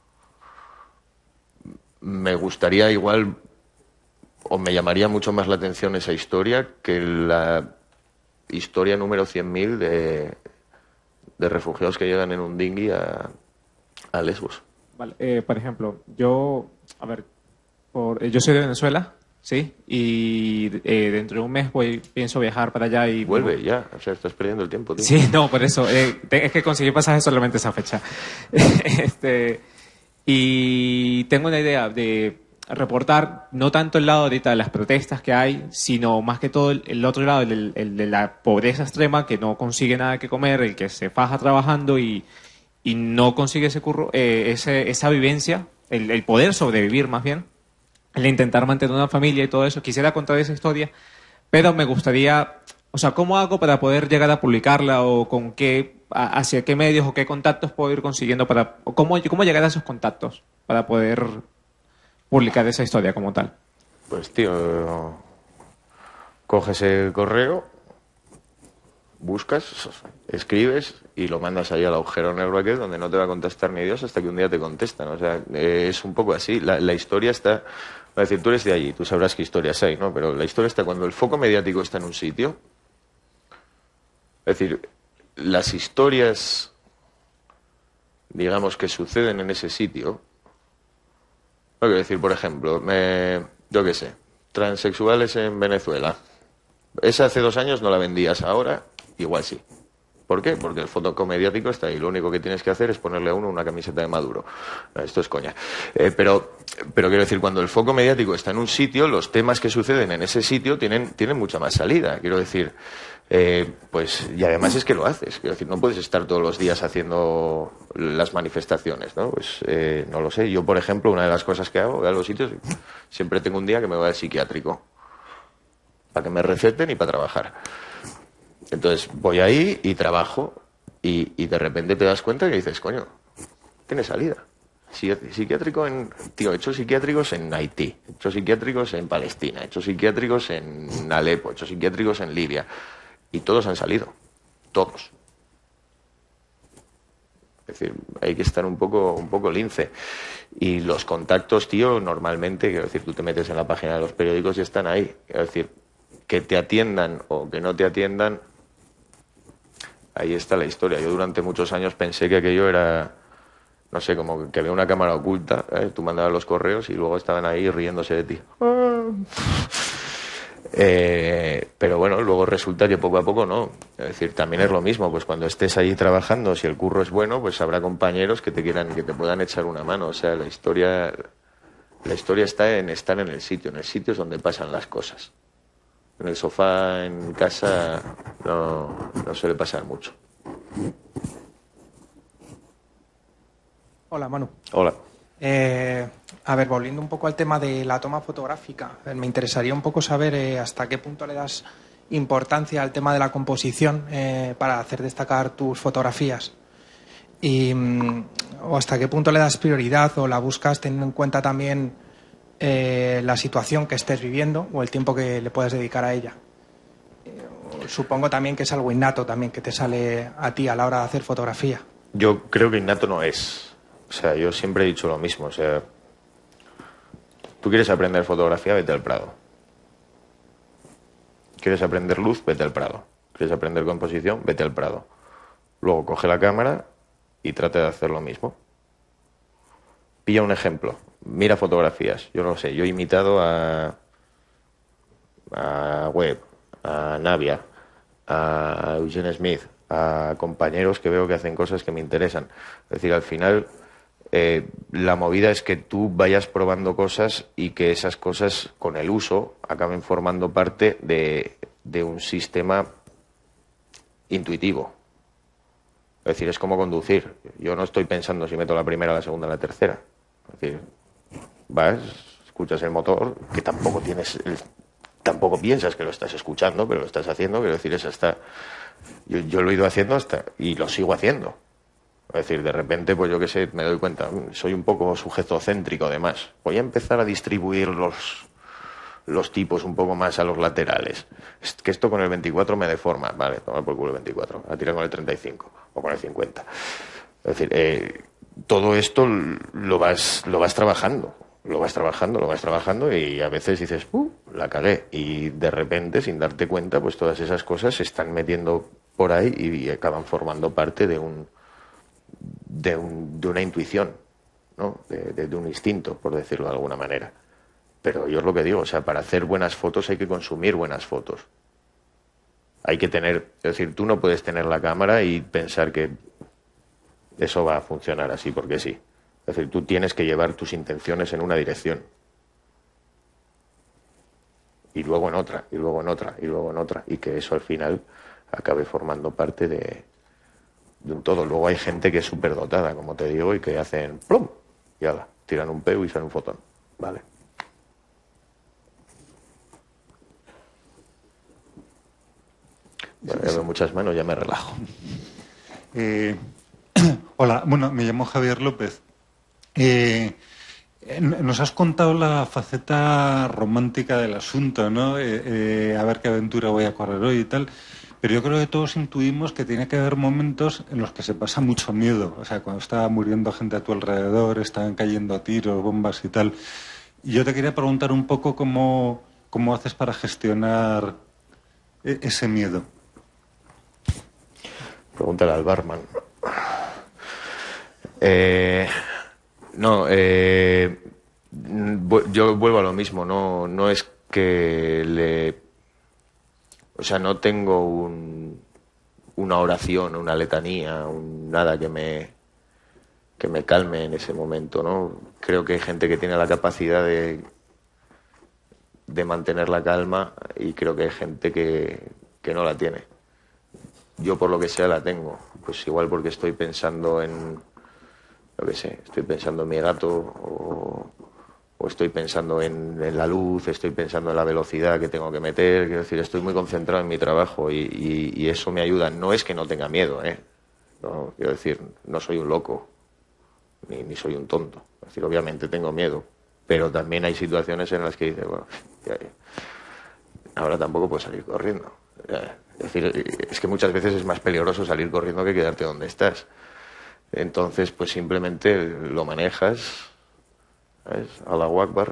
me gustaría igual o me llamaría mucho más la atención esa historia que la historia número cien mil de, de refugiados que llegan en un dinghy a, a Lesbos. Vale, eh, por ejemplo, yo, a ver, por, eh, yo soy de Venezuela, ¿sí? Y eh, dentro de un mes voy, pienso viajar para allá y... Vuelve ya, o sea, estás perdiendo el tiempo, tío. Sí, no, por eso. Eh, te- es que conseguí pasajes solamente esa fecha. este, y tengo una idea de reportar no tanto el lado ahorita de las protestas que hay, sino más que todo el, el otro lado, el, el de la pobreza extrema, que no consigue nada que comer, el que se faja trabajando y, y no consigue ese curro, eh, ese, esa vivencia, el, el poder sobrevivir más bien, el intentar mantener una familia y todo eso. Quisiera contar esa historia, pero me gustaría, o sea, ¿cómo hago para poder llegar a publicarla o con qué, a- hacia qué medios o qué contactos puedo ir consiguiendo para, o cómo, cómo llegar a esos contactos para poder publicar esa historia como tal? Pues tío, coges el correo, buscas, escribes y lo mandas ahí al agujero negro aquel donde no te va a contestar ni Dios hasta que un día te contestan. O sea, eh, es un poco así. La, la historia está... Es decir, tú eres de allí, tú sabrás qué historias hay, ¿no? Pero la historia está cuando el foco mediático está en un sitio. Es decir, las historias, digamos, que suceden en ese sitio... No quiero decir, por ejemplo, me, yo qué sé, transexuales en Venezuela. Esa hace dos años no la vendías, ahora igual sí. ¿Por qué? Porque el foco mediático está ahí. Lo único que tienes que hacer es ponerle a uno una camiseta de Maduro. Esto es coña. Eh, pero, pero quiero decir, cuando el foco mediático está en un sitio, los temas que suceden en ese sitio tienen, tienen mucha más salida. Quiero decir, eh, pues, y además es que lo haces. Quiero decir, no puedes estar todos los días haciendo las manifestaciones, ¿no? Pues, eh, no lo sé. Yo, por ejemplo, una de las cosas que hago, voy a los sitios, siempre tengo un día que me voy al psiquiátrico. Para que me receten y para trabajar. Entonces voy ahí y trabajo y, y de repente te das cuenta que dices, coño, tiene salida. Psi- Psiquiátrico en... Tío, he hecho psiquiátricos en Haití, he hecho psiquiátricos en Palestina, he hecho psiquiátricos en Alepo, he hecho psiquiátricos en Libia. Y todos han salido. Todos. Es decir, hay que estar un poco, un poco lince. Y los contactos, tío, normalmente, quiero decir, tú te metes en la página de los periódicos y están ahí. Quiero decir, que te atiendan o que no te atiendan, ahí está la historia. Yo durante muchos años pensé que aquello era, no sé, como que había una cámara oculta, ¿eh? Tú mandabas los correos y luego estaban ahí riéndose de ti. Eh, pero bueno, luego resulta que poco a poco no. Es decir, también es lo mismo, pues cuando estés ahí trabajando, si el curro es bueno, pues habrá compañeros que te quieran, que te puedan echar una mano. O sea, la historia, la historia está en estar en el sitio, en el sitio es donde pasan las cosas. En el sofá, en casa, no, no suele pasar mucho. Hola, Manu. Hola. Eh, a ver, volviendo un poco al tema de la toma fotográfica, eh, me interesaría un poco saber eh, hasta qué punto le das importancia al tema de la composición eh, para hacer destacar tus fotografías. Y, mm, o hasta qué punto le das prioridad o la buscas teniendo en cuenta también eh, la situación que estés viviendo o el tiempo que le puedas dedicar a ella. Eh, supongo también que es algo innato también que te sale a ti a la hora de hacer fotografía. Yo creo que innato no es. O sea, yo siempre he dicho lo mismo. O sea, tú quieres aprender fotografía, vete al Prado. ¿Quieres aprender luz? Vete al Prado. ¿Quieres aprender composición? Vete al Prado. Luego coge la cámara y trata de hacer lo mismo. pilla un ejemplo, mira fotografías, yo no sé, yo he imitado a, a Webb, a Navia, a Eugene Smith, a compañeros que veo que hacen cosas que me interesan. Es decir, al final eh, la movida es que tú vayas probando cosas y que esas cosas con el uso acaben formando parte de, de un sistema intuitivo. Es decir, es como conducir. Yo no estoy pensando si meto la primera, la segunda, la tercera. Es decir, vas, escuchas el motor, que tampoco tienes, el, tampoco piensas que lo estás escuchando, pero lo estás haciendo. Quiero decir, es hasta, yo, yo lo he ido haciendo hasta y lo sigo haciendo. Es decir, de repente, pues yo qué sé, me doy cuenta, soy un poco sujetocéntrico además. Voy a empezar a distribuir los los tipos un poco más a los laterales. Es que esto con el veinticuatro me deforma. Vale, toma por culo el veinticuatro. A tirar con el treinta y cinco o con el cincuenta. Es decir, eh, todo esto lo vas, lo vas trabajando. Lo vas trabajando, lo vas trabajando y a veces dices, ¡uh! La cagué. Y de repente, sin darte cuenta, pues todas esas cosas se están metiendo por ahí y acaban formando parte de un de, un, de una intuición, ¿no? De, de, de un instinto, por decirlo de alguna manera. Pero yo es lo que digo, o sea, para hacer buenas fotos hay que consumir buenas fotos. Hay que tener, es decir, tú no puedes tener la cámara y pensar que eso va a funcionar así porque sí. Es decir, tú tienes que llevar tus intenciones en una dirección. Y luego en otra, y luego en otra, y luego en otra. Y que eso al final acabe formando parte de, de un todo. Luego hay gente que es súper dotada, como te digo, y que hacen plum, y ala, tiran un peu y sale un fotón. Vale. Bueno, ya veo muchas manos, ya me relajo. Eh, hola, bueno, me llamo Javier López. Eh, nos has contado la faceta romántica del asunto, ¿no? Eh, eh, a ver qué aventura voy a correr hoy y tal. Pero yo creo que todos intuimos que tiene que haber momentos en los que se pasa mucho miedo. O sea, cuando está muriendo gente a tu alrededor, están cayendo tiros, bombas y tal. Y yo te quería preguntar un poco cómo, cómo haces para gestionar ese miedo. Pregúntale al barman. Eh, no, eh, yo vuelvo a lo mismo. No, no es que le... O sea, no tengo un, una oración, una letanía, un, nada que me, que me calme en ese momento, ¿no? Creo que hay gente que tiene la capacidad de, de mantener la calma y creo que hay gente que, que no la tiene. Yo por lo que sea la tengo, pues igual porque estoy pensando en, lo que sé, estoy pensando en mi gato o, o estoy pensando en, en la luz, estoy pensando en la velocidad que tengo que meter, quiero decir, estoy muy concentrado en mi trabajo y, y, y eso me ayuda. No es que no tenga miedo, ¿eh? No, quiero decir, no soy un loco, ni, ni soy un tonto. Es decir, obviamente tengo miedo, pero también hay situaciones en las que dices, bueno, ya, ya, ahora tampoco puedo salir corriendo. Ya, es decir, es que muchas veces es más peligroso salir corriendo que quedarte donde estás. Entonces, pues simplemente lo manejas, ¿sabes? Allahu Akbar,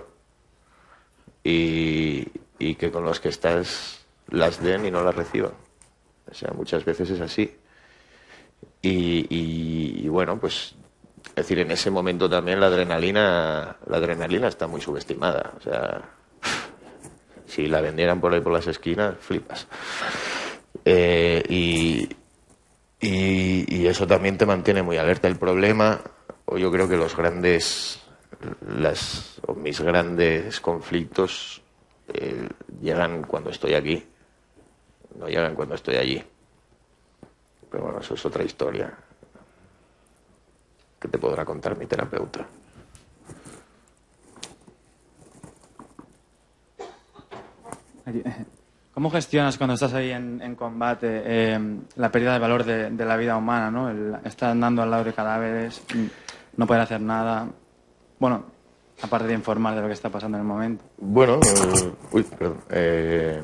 y, y que con los que estás las den y no las reciban. O sea, muchas veces es así. Y, y, y bueno, pues, es decir, en ese momento también la adrenalina, la adrenalina está muy subestimada. O sea, si la vendieran por ahí por las esquinas, flipas. Eh, y, y, y eso también te mantiene muy alerta. El problema, o yo creo que los grandes, las, o mis grandes conflictos eh, llegan cuando estoy aquí, no llegan cuando estoy allí. Pero bueno, eso es otra historia que te podrá contar mi terapeuta. ¿Cómo gestionas cuando estás ahí en, en combate eh, la pérdida de valor de, de la vida humana, ¿no? El estar andando al lado de cadáveres, no poder hacer nada. Bueno, aparte de informar de lo que está pasando en el momento. Bueno, eh, uy, perdón. Eh,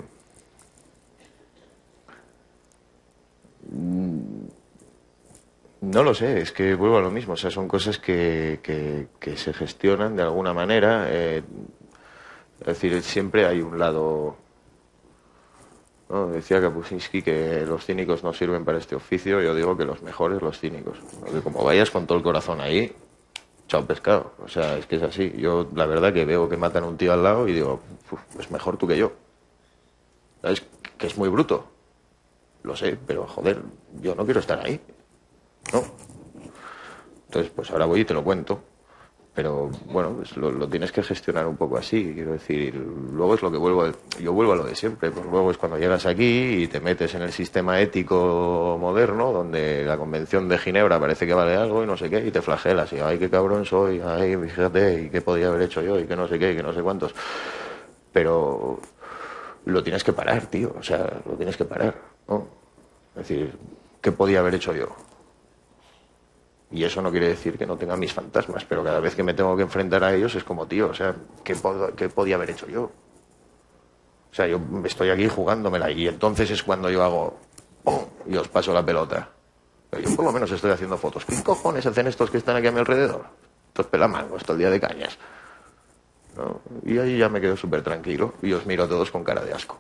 no lo sé, es que vuelvo a lo mismo. O sea, son cosas que, que, que se gestionan de alguna manera. Eh, es decir, siempre hay un lado... ¿no? Decía Kapuscinski que los cínicos no sirven para este oficio. Yo digo que los mejores, los cínicos. Porque como vayas con todo el corazón ahí, chao pescado. O sea, es que es así. Yo la verdad que veo que matan a un tío al lado y digo, pues mejor tú que yo. ¿Sabes? Que es muy bruto. Lo sé, pero joder, yo no quiero estar ahí. No. Entonces, pues ahora voy y te lo cuento. Pero bueno, pues lo, lo tienes que gestionar un poco así, quiero decir. Luego es lo que vuelvo, a, yo vuelvo a lo de siempre. Pues luego es cuando llegas aquí y te metes en el sistema ético moderno, donde la Convención de Ginebra parece que vale algo y no sé qué, y te flagelas. Y ay, qué cabrón soy, ay, fíjate, y qué podía haber hecho yo, y que no sé qué, y que no sé cuántos. Pero lo tienes que parar, tío. O sea, lo tienes que parar, ¿no? Es decir, ¿qué podía haber hecho yo? Y eso no quiere decir que no tenga mis fantasmas, pero cada vez que me tengo que enfrentar a ellos es como, tío, o sea, ¿qué, pod- qué podía haber hecho yo? O sea, yo estoy aquí jugándomela y entonces es cuando yo hago ¡pum! Y os paso la pelota. Pero yo por lo menos estoy haciendo fotos. ¿Qué cojones hacen estos que están aquí a mi alrededor? Estos pelamangos, todo el día de cañas. ¿No? Y ahí ya me quedo súper tranquilo y os miro a todos con cara de asco.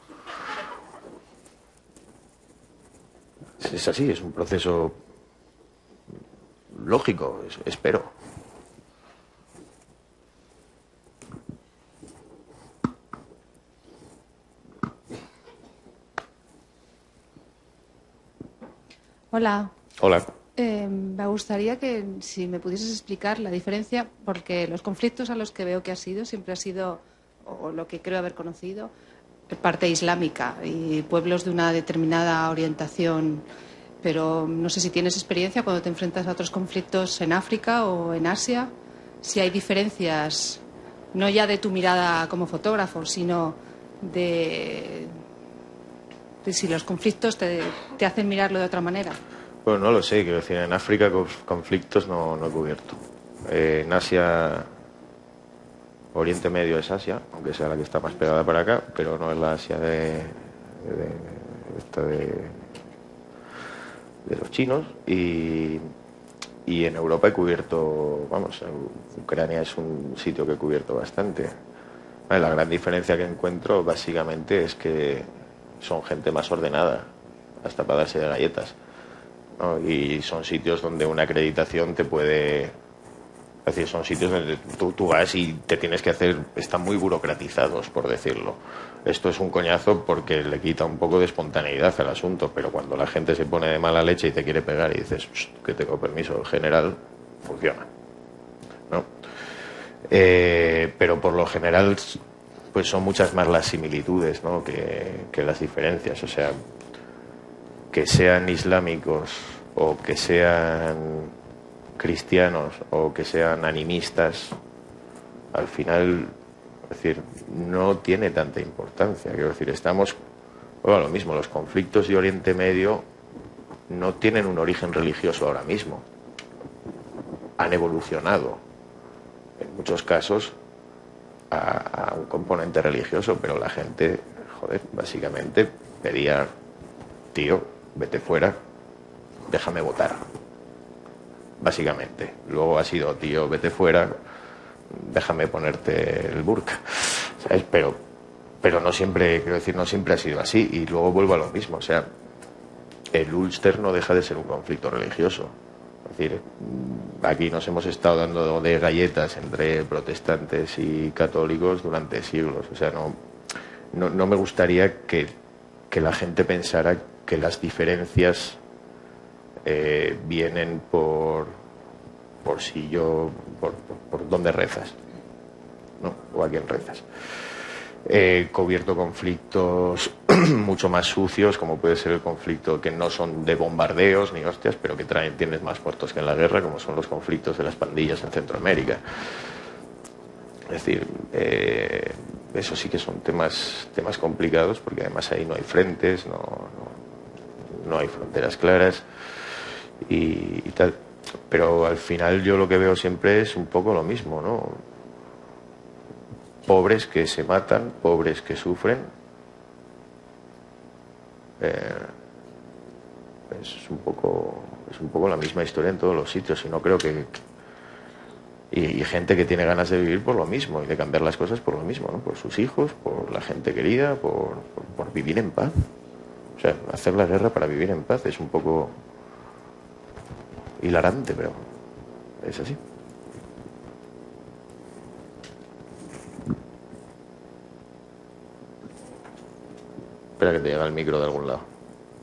Es así, es un proceso lógico, es- espero. Hola. Hola. Eh, me gustaría que si me pudieses explicar la diferencia, porque los conflictos a los que veo que has ido siempre ha sido, o lo que creo haber conocido, parte islámica y pueblos de una determinada orientación. Pero no sé si tienes experiencia cuando te enfrentas a otros conflictos en África o en Asia, si hay diferencias, no ya de tu mirada como fotógrafo, sino de, de si los conflictos te, te hacen mirarlo de otra manera. Bueno, no lo sé, quiero decir, en África conf- conflictos no, no he cubierto. Eh, en Asia, Oriente Medio es Asia, aunque sea la que está más pegada para acá, pero no es la Asia de, de, esta de, de los chinos. Y, y en Europa he cubierto, vamos, en Ucrania es un sitio que he cubierto bastante. Vale, la gran diferencia que encuentro básicamente es que son gente más ordenada, hasta para darse de galletas, ¿no? Y son sitios donde una acreditación te puede... Es decir, son sitios donde tú, tú vas y te tienes que hacer... Están muy burocratizados, por decirlo. Esto es un coñazo porque le quita un poco de espontaneidad al asunto, pero cuando la gente se pone de mala leche y te quiere pegar y dices que tengo permiso general, funciona, ¿no? Eh, pero por lo general pues son muchas más las similitudes, ¿no? que, que las diferencias. O sea, que sean islámicos o que sean cristianos o que sean animistas, al final, es decir, no tiene tanta importancia. Quiero decir, estamos, bueno, lo mismo, los conflictos de Oriente Medio no tienen un origen religioso ahora mismo. Han evolucionado, en muchos casos, a, a un componente religioso, pero la gente, joder, básicamente pedía, tío, vete fuera, déjame votar. Básicamente. Luego ha sido, tío, vete fuera, déjame ponerte el burka, ¿sabes? Pero, pero no siempre, quiero decir, no siempre ha sido así. Y luego vuelvo a lo mismo, o sea, el Ulster no deja de ser un conflicto religioso. Es decir, aquí nos hemos estado dando de galletas entre protestantes y católicos durante siglos. O sea, no, no, no me gustaría que, que la gente pensara que las diferencias eh, vienen por, por si yo, por, por, por dónde rezas, ¿no? O a quién rezas. He cubierto conflictos mucho más sucios, como puede ser el conflicto que no son de bombardeos ni hostias, pero que traen, tienes más muertos que en la guerra, como son los conflictos de las pandillas en Centroamérica. Es decir, eh, eso sí que son temas, temas complicados, porque además ahí no hay frentes, no, no, no hay fronteras claras y, y tal. Pero al final yo lo que veo siempre es un poco lo mismo, ¿no? Pobres que se matan, pobres que sufren. Eh, es un poco es un poco la misma historia en todos los sitios, y no creo que y, y gente que tiene ganas de vivir por lo mismo y de cambiar las cosas por lo mismo, ¿no? Por sus hijos, por la gente querida, por, por, por vivir en paz. O sea, hacer la guerra para vivir en paz es un poco hilarante, pero es así. Espera que te llega el micro de algún lado.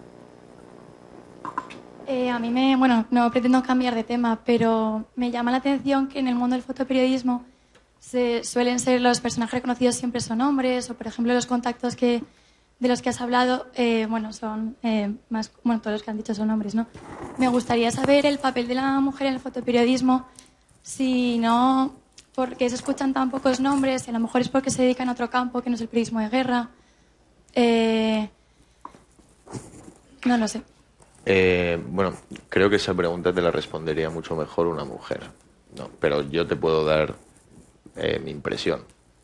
Eh, a mí me, bueno, no pretendo cambiar de tema, pero me llama la atención que en el mundo del fotoperiodismo se, suelen ser los personajes reconocidos siempre son hombres, o por ejemplo los contactos que, de los que has hablado, eh, bueno, son eh, más, bueno, todos los que han dicho son hombres, ¿no? Me gustaría saber el papel de la mujer en el fotoperiodismo, si no, porque se escuchan tan pocos nombres, y a lo mejor es porque se dedican a otro campo que no es el periodismo de guerra. Eh, no lo sé. Eh, bueno, creo que esa pregunta te la respondería mucho mejor una mujer, ¿no? Pero yo te puedo dar eh, mi impresión.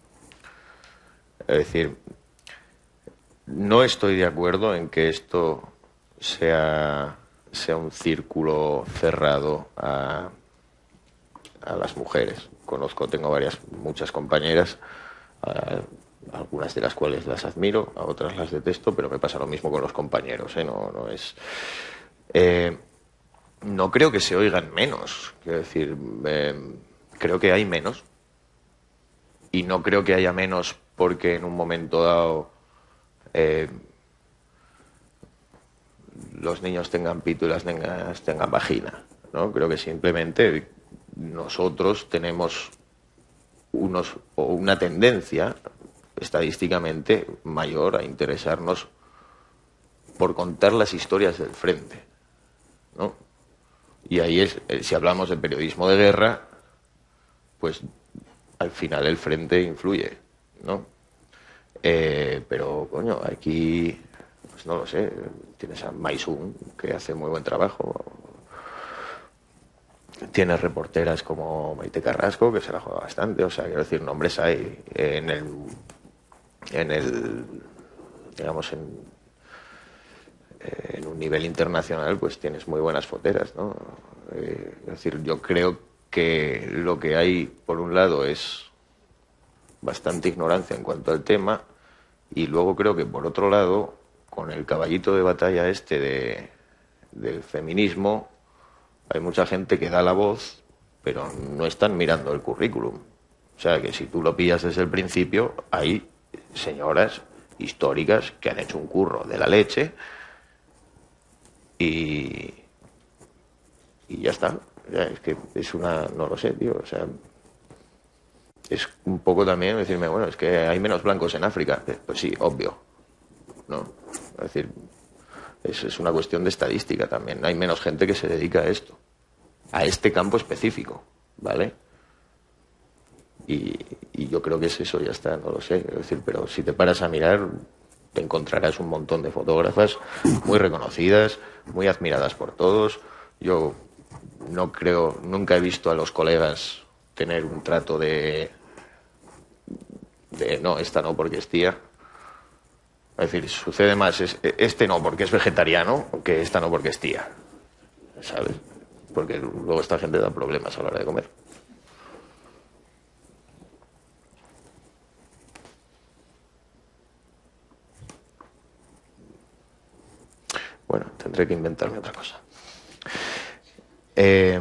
Es decir, no estoy de acuerdo en que esto sea, sea un círculo cerrado a, a las mujeres. Conozco, tengo varias, muchas compañeras, a, algunas de las cuales las admiro, a otras las detesto, pero me pasa lo mismo con los compañeros, ¿eh? No, no es... Eh, no creo que se oigan menos, quiero decir, eh, creo que hay menos, y no creo que haya menos porque en un momento dado eh, los niños tengan pito y las niñas tengan vagina, ¿no? Creo que simplemente nosotros tenemos unos, o una tendencia estadísticamente mayor a interesarnos por contar las historias del frente, ¿no? Y ahí es, si hablamos de periodismo de guerra, pues al final el frente influye, ¿no? Eh, pero, coño, aquí, pues no lo sé, tienes a Maisun, que hace muy buen trabajo. Tienes reporteras como Maite Carrasco, que se la juega bastante, o sea, quiero decir, nombres hay en el, en el, digamos, en en un nivel internacional, pues tienes muy buenas foteras, ¿no? Eh, es decir, yo creo que lo que hay, por un lado, es bastante ignorancia en cuanto al tema, y luego creo que, por otro lado, con el caballito de batalla este de, del feminismo, hay mucha gente que da la voz, pero no están mirando el currículum. O sea, que si tú lo pillas desde el principio, hay señoras históricas que han hecho un curro de la leche. Y, y ya está. Ya, es que es una... No lo sé, tío. O sea, es un poco también decirme, bueno, es que hay menos blancos en África. Pues sí, obvio. ¿No? Es decir, es, es una cuestión de estadística también. Hay menos gente que se dedica a esto. A este campo específico. ¿Vale? Y, y yo creo que es eso, ya está. No lo sé. Es decir, pero si te paras a mirar, te encontrarás un montón de fotógrafas muy reconocidas, muy admiradas por todos. Yo no creo, nunca he visto a los colegas tener un trato de, de no, esta no porque es tía. Es decir, sucede más, es, este no porque es vegetariano, que esta no porque es tía. ¿Sabes? Porque luego esta gente da problemas a la hora de comer. Bueno, tendré que inventarme otra cosa. Eh,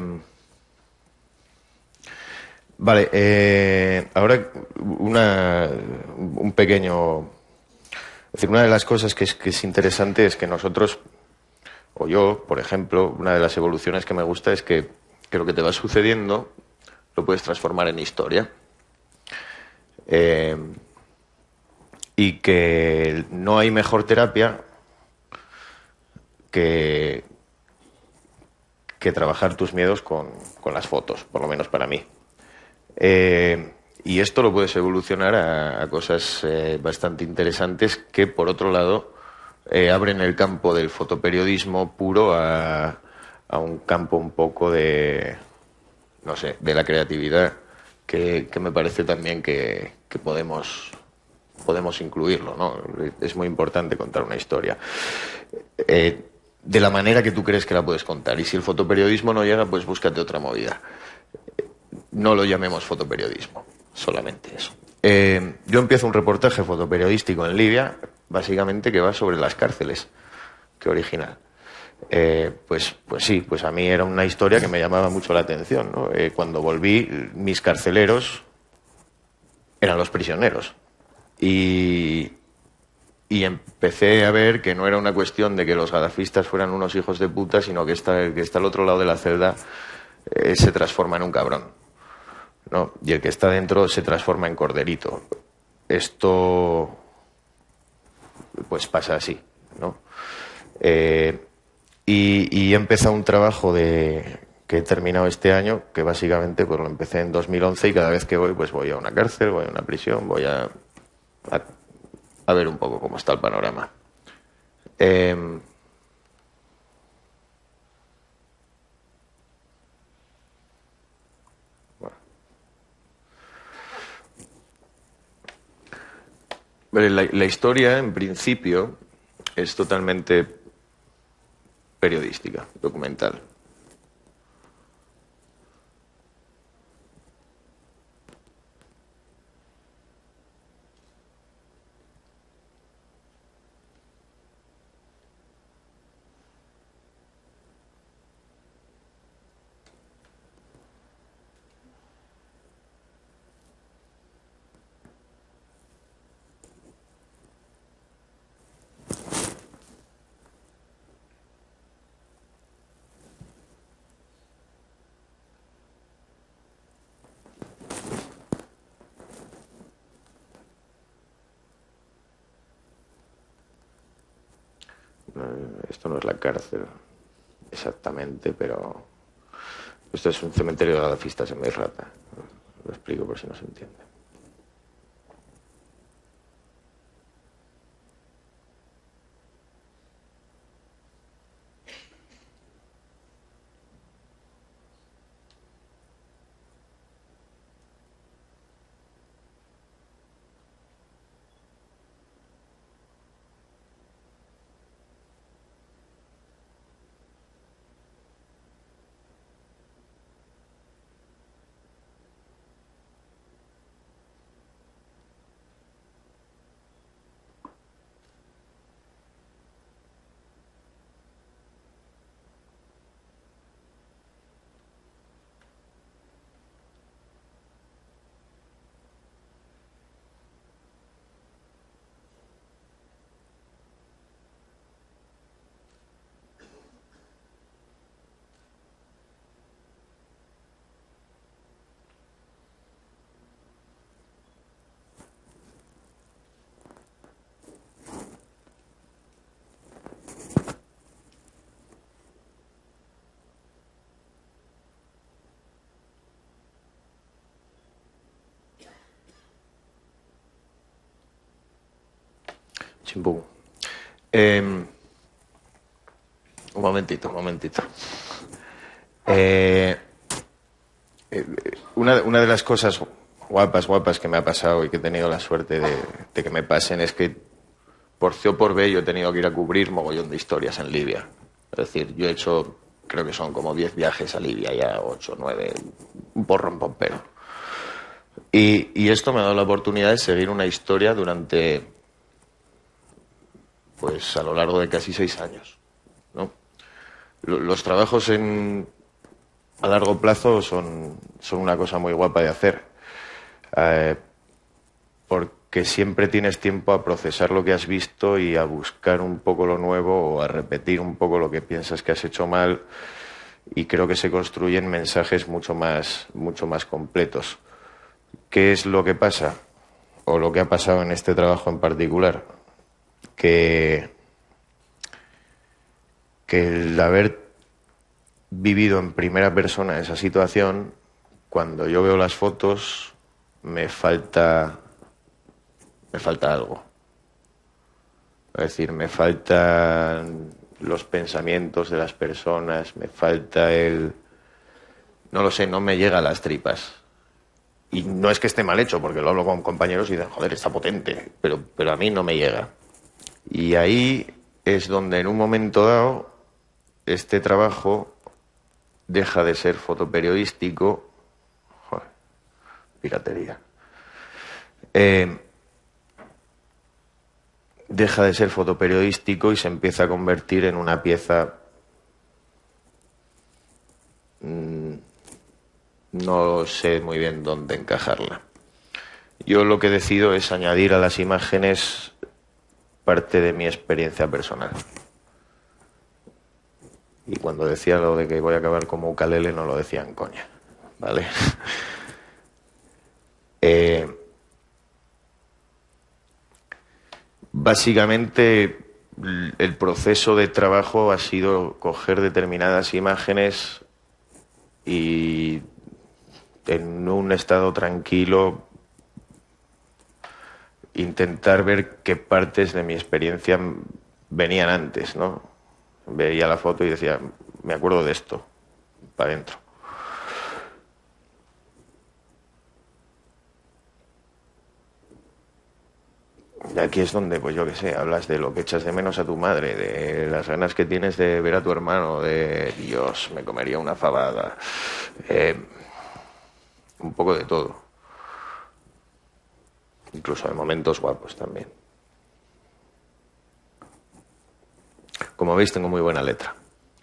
vale, eh, ahora una, un pequeño... Es decir, una de las cosas que es, que es interesante es que nosotros, o yo, por ejemplo, una de las evoluciones que me gusta es que, que lo que te va sucediendo lo puedes transformar en historia. Eh, y que no hay mejor terapia que, que trabajar tus miedos con, con las fotos, por lo menos para mí. Eh, y esto lo puedes evolucionar a, a cosas eh, bastante interesantes que, por otro lado, eh, abren el campo del fotoperiodismo puro a, a un campo un poco de, no sé, de la creatividad, que, que me parece también que, que podemos, podemos incluirlo, ¿no? Es muy importante contar una historia. Eh, de la manera que tú crees que la puedes contar. Y si el fotoperiodismo no llega, pues búscate otra movida. No lo llamemos fotoperiodismo, solamente eso. Eh, yo empiezo un reportaje fotoperiodístico en Libia, básicamente que va sobre las cárceles. Qué original. Eh, pues, pues sí, pues a mí era una historia que me llamaba mucho la atención, ¿no? Eh, cuando volví, mis carceleros eran los prisioneros. Y... y empecé a ver que no era una cuestión de que los gadafistas fueran unos hijos de puta, sino que está, el que está al otro lado de la celda eh, se transforma en un cabrón, ¿no? Y el que está dentro se transforma en corderito. Esto pues pasa así, ¿no? Eh, y, y he empezado un trabajo de, que he terminado este año, que básicamente pues lo empecé en dos mil once, y cada vez que voy pues voy a una cárcel, voy a una prisión, voy a, a, a ver un poco cómo está el panorama. Eh, La, la historia, en principio, es totalmente periodística, documental. Esto no es la cárcel exactamente, pero esto es un cementerio de gadafistas en Misrata. Lo explico por si no se entiende. Chimpú. Eh, un momentito, un momentito. Eh, eh, una, una de las cosas guapas, guapas que me ha pasado y que he tenido la suerte de, de que me pasen es que por C o por B yo he tenido que ir a cubrir mogollón de historias en Libia. Es decir, yo he hecho, creo que son como diez viajes a Libia, ya ocho, nueve, un porrón pompero. Y, y esto me ha dado la oportunidad de seguir una historia durante, pues a lo largo de casi seis años, ¿no? Los trabajos en, a largo plazo son, son una cosa muy guapa de hacer, eh, porque siempre tienes tiempo a procesar lo que has visto y a buscar un poco lo nuevo o a repetir un poco lo que piensas que has hecho mal, y creo que se construyen mensajes mucho más, mucho más completos. ¿Qué es lo que pasa? O lo que ha pasado en este trabajo en particular, que, que el haber vivido en primera persona esa situación, cuando yo veo las fotos, me falta, me falta algo. Es decir, me faltan los pensamientos de las personas, me falta el... No lo sé, no me llega a las tripas. Y no es que esté mal hecho, porque lo hablo con compañeros y dicen, joder, está potente, pero, pero a mí no me llega. Y ahí es donde en un momento dado este trabajo deja de ser fotoperiodístico. Joder, piratería. Eh, deja de ser fotoperiodístico y se empieza a convertir en una pieza... Mmm, no sé muy bien dónde encajarla. Yo lo que decido es añadir a las imágenes parte de mi experiencia personal. Y cuando decía lo de que voy a acabar como ukelele, no lo decía en coña, ¿vale? eh, básicamente, el proceso de trabajo ha sido coger determinadas imágenes y en un estado tranquilo intentar ver qué partes de mi experiencia venían antes, ¿no? Veía la foto y decía, me acuerdo de esto, para adentro. Y aquí es donde, pues yo qué sé, hablas de lo que echas de menos a tu madre, de las ganas que tienes de ver a tu hermano, de Dios, me comería una fabada, eh, un poco de todo. Incluso de momentos guapos también. Como veis, tengo muy buena letra.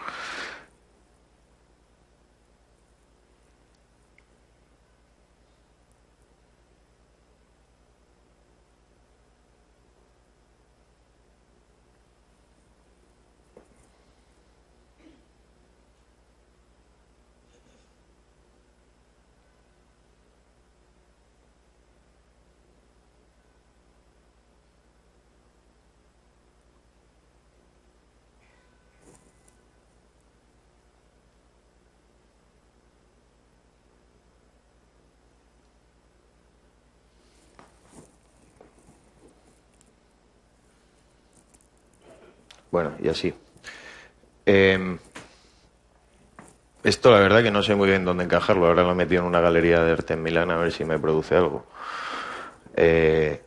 Bueno, y así. Eh, esto la verdad que no sé muy bien dónde encajarlo. Ahora lo he metido en una galería de arte en Milán a ver si me produce algo. Eh,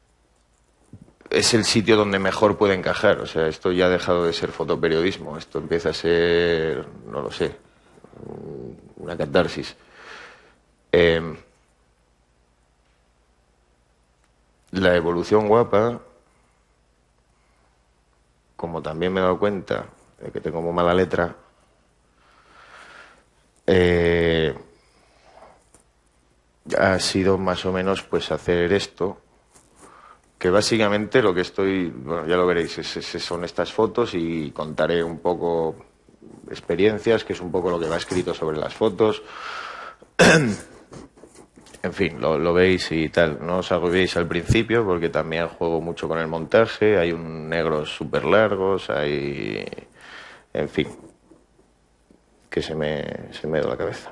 es el sitio donde mejor puede encajar. O sea, esto ya ha dejado de ser fotoperiodismo. Esto empieza a ser, no lo sé, una catarsis. Eh, la evolución guapa, como también me he dado cuenta de que tengo muy mala letra, eh, ha sido más o menos pues hacer esto, que básicamente lo que estoy, bueno, ya lo veréis, es, es, son estas fotos y contaré un poco experiencias, que es un poco lo que va escrito sobre las fotos. En fin, lo, lo veis y tal. No os agobiéis al principio porque también juego mucho con el montaje. Hay un negros súper largos, hay... En fin, que se me, se me da la cabeza.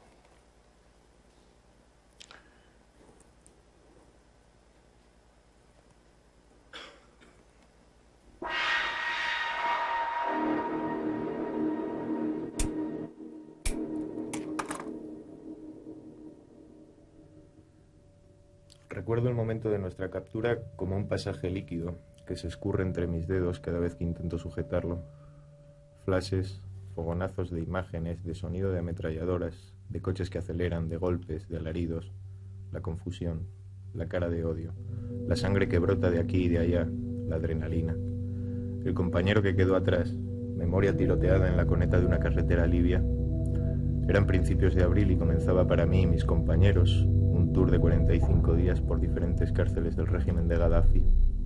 Recuerdo el momento de nuestra captura como un pasaje líquido que se escurre entre mis dedos cada vez que intento sujetarlo. Flashes, fogonazos de imágenes, de sonido de ametralladoras, de coches que aceleran, de golpes, de alaridos, la confusión, la cara de odio, la sangre que brota de aquí y de allá, la adrenalina. El compañero que quedó atrás, memoria tiroteada en la coneta de una carretera libia. Eran principios de abril y comenzaba para mí y mis compañeros un tour de cuarenta y cinco días por diferentes cárceles del régimen de Gaddafi.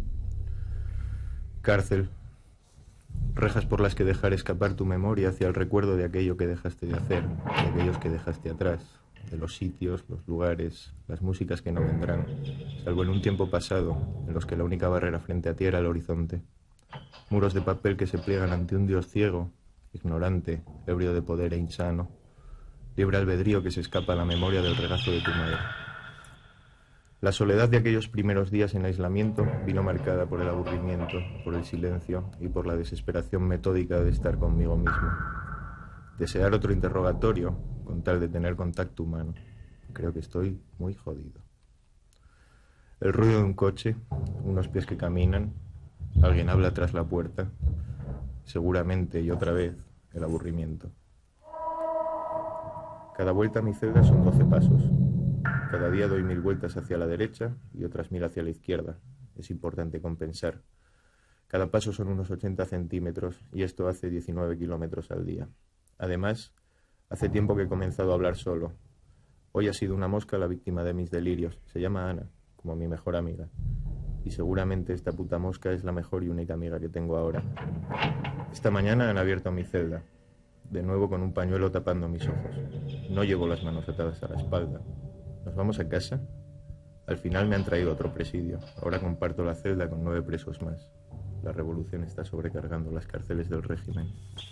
Cárcel, rejas por las que dejar escapar tu memoria hacia el recuerdo de aquello que dejaste de hacer, de aquellos que dejaste atrás, de los sitios, los lugares, las músicas que no vendrán, salvo en un tiempo pasado, en los que la única barrera frente a ti era el horizonte. Muros de papel que se pliegan ante un dios ciego, ignorante, ebrio de poder e insano. Libre albedrío que se escapa a la memoria del regazo de tu madre. La soledad de aquellos primeros días en aislamiento vino marcada por el aburrimiento, por el silencio y por la desesperación metódica de estar conmigo mismo. Desear otro interrogatorio con tal de tener contacto humano. Creo que estoy muy jodido. El ruido de un coche, unos pies que caminan, alguien habla tras la puerta, seguramente y otra vez el aburrimiento. Cada vuelta a mi celda son doce pasos. Cada día doy mil vueltas hacia la derecha y otras mil hacia la izquierda. Es importante compensar. Cada paso son unos ochenta centímetros y esto hace diecinueve kilómetros al día. Además, hace tiempo que he comenzado a hablar solo. Hoy ha sido una mosca la víctima de mis delirios. Se llama Ana, como mi mejor amiga. Y seguramente esta puta mosca es la mejor y única amiga que tengo ahora. Esta mañana han abierto mi celda, de nuevo con un pañuelo tapando mis ojos. No llevo las manos atadas a la espalda. ¿Nos vamos a casa? Al final me han traído a otro presidio. Ahora comparto la celda con nueve presos más. La revolución está sobrecargando las cárceles del régimen.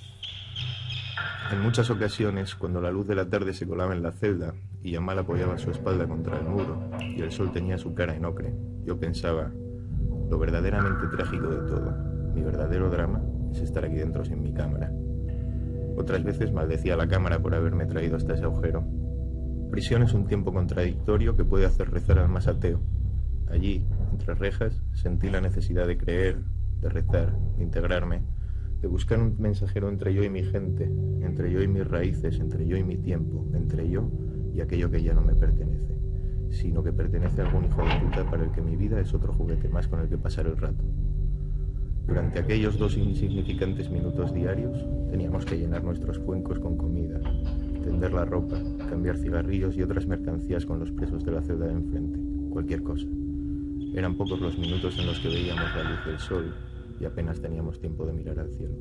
En muchas ocasiones, cuando la luz de la tarde se colaba en la celda y Yamal apoyaba su espalda contra el muro y el sol tenía su cara en ocre, yo pensaba, lo verdaderamente trágico de todo, mi verdadero drama, es estar aquí dentro sin mi cámara. Otras veces maldecía a la cámara por haberme traído hasta ese agujero. Prisión es un tiempo contradictorio que puede hacer rezar al más ateo. Allí, entre rejas, sentí la necesidad de creer, de rezar, de integrarme, de buscar un mensajero entre yo y mi gente, entre yo y mis raíces, entre yo y mi tiempo, entre yo y aquello que ya no me pertenece, sino que pertenece a algún hijo de puta para el que mi vida es otro juguete más con el que pasar el rato. Durante aquellos dos insignificantes minutos diarios, teníamos que llenar nuestros cuencos con comida, tender la ropa, cambiar cigarrillos y otras mercancías con los presos de la celda de enfrente, cualquier cosa. Eran pocos los minutos en los que veíamos la luz del sol y apenas teníamos tiempo de mirar al cielo.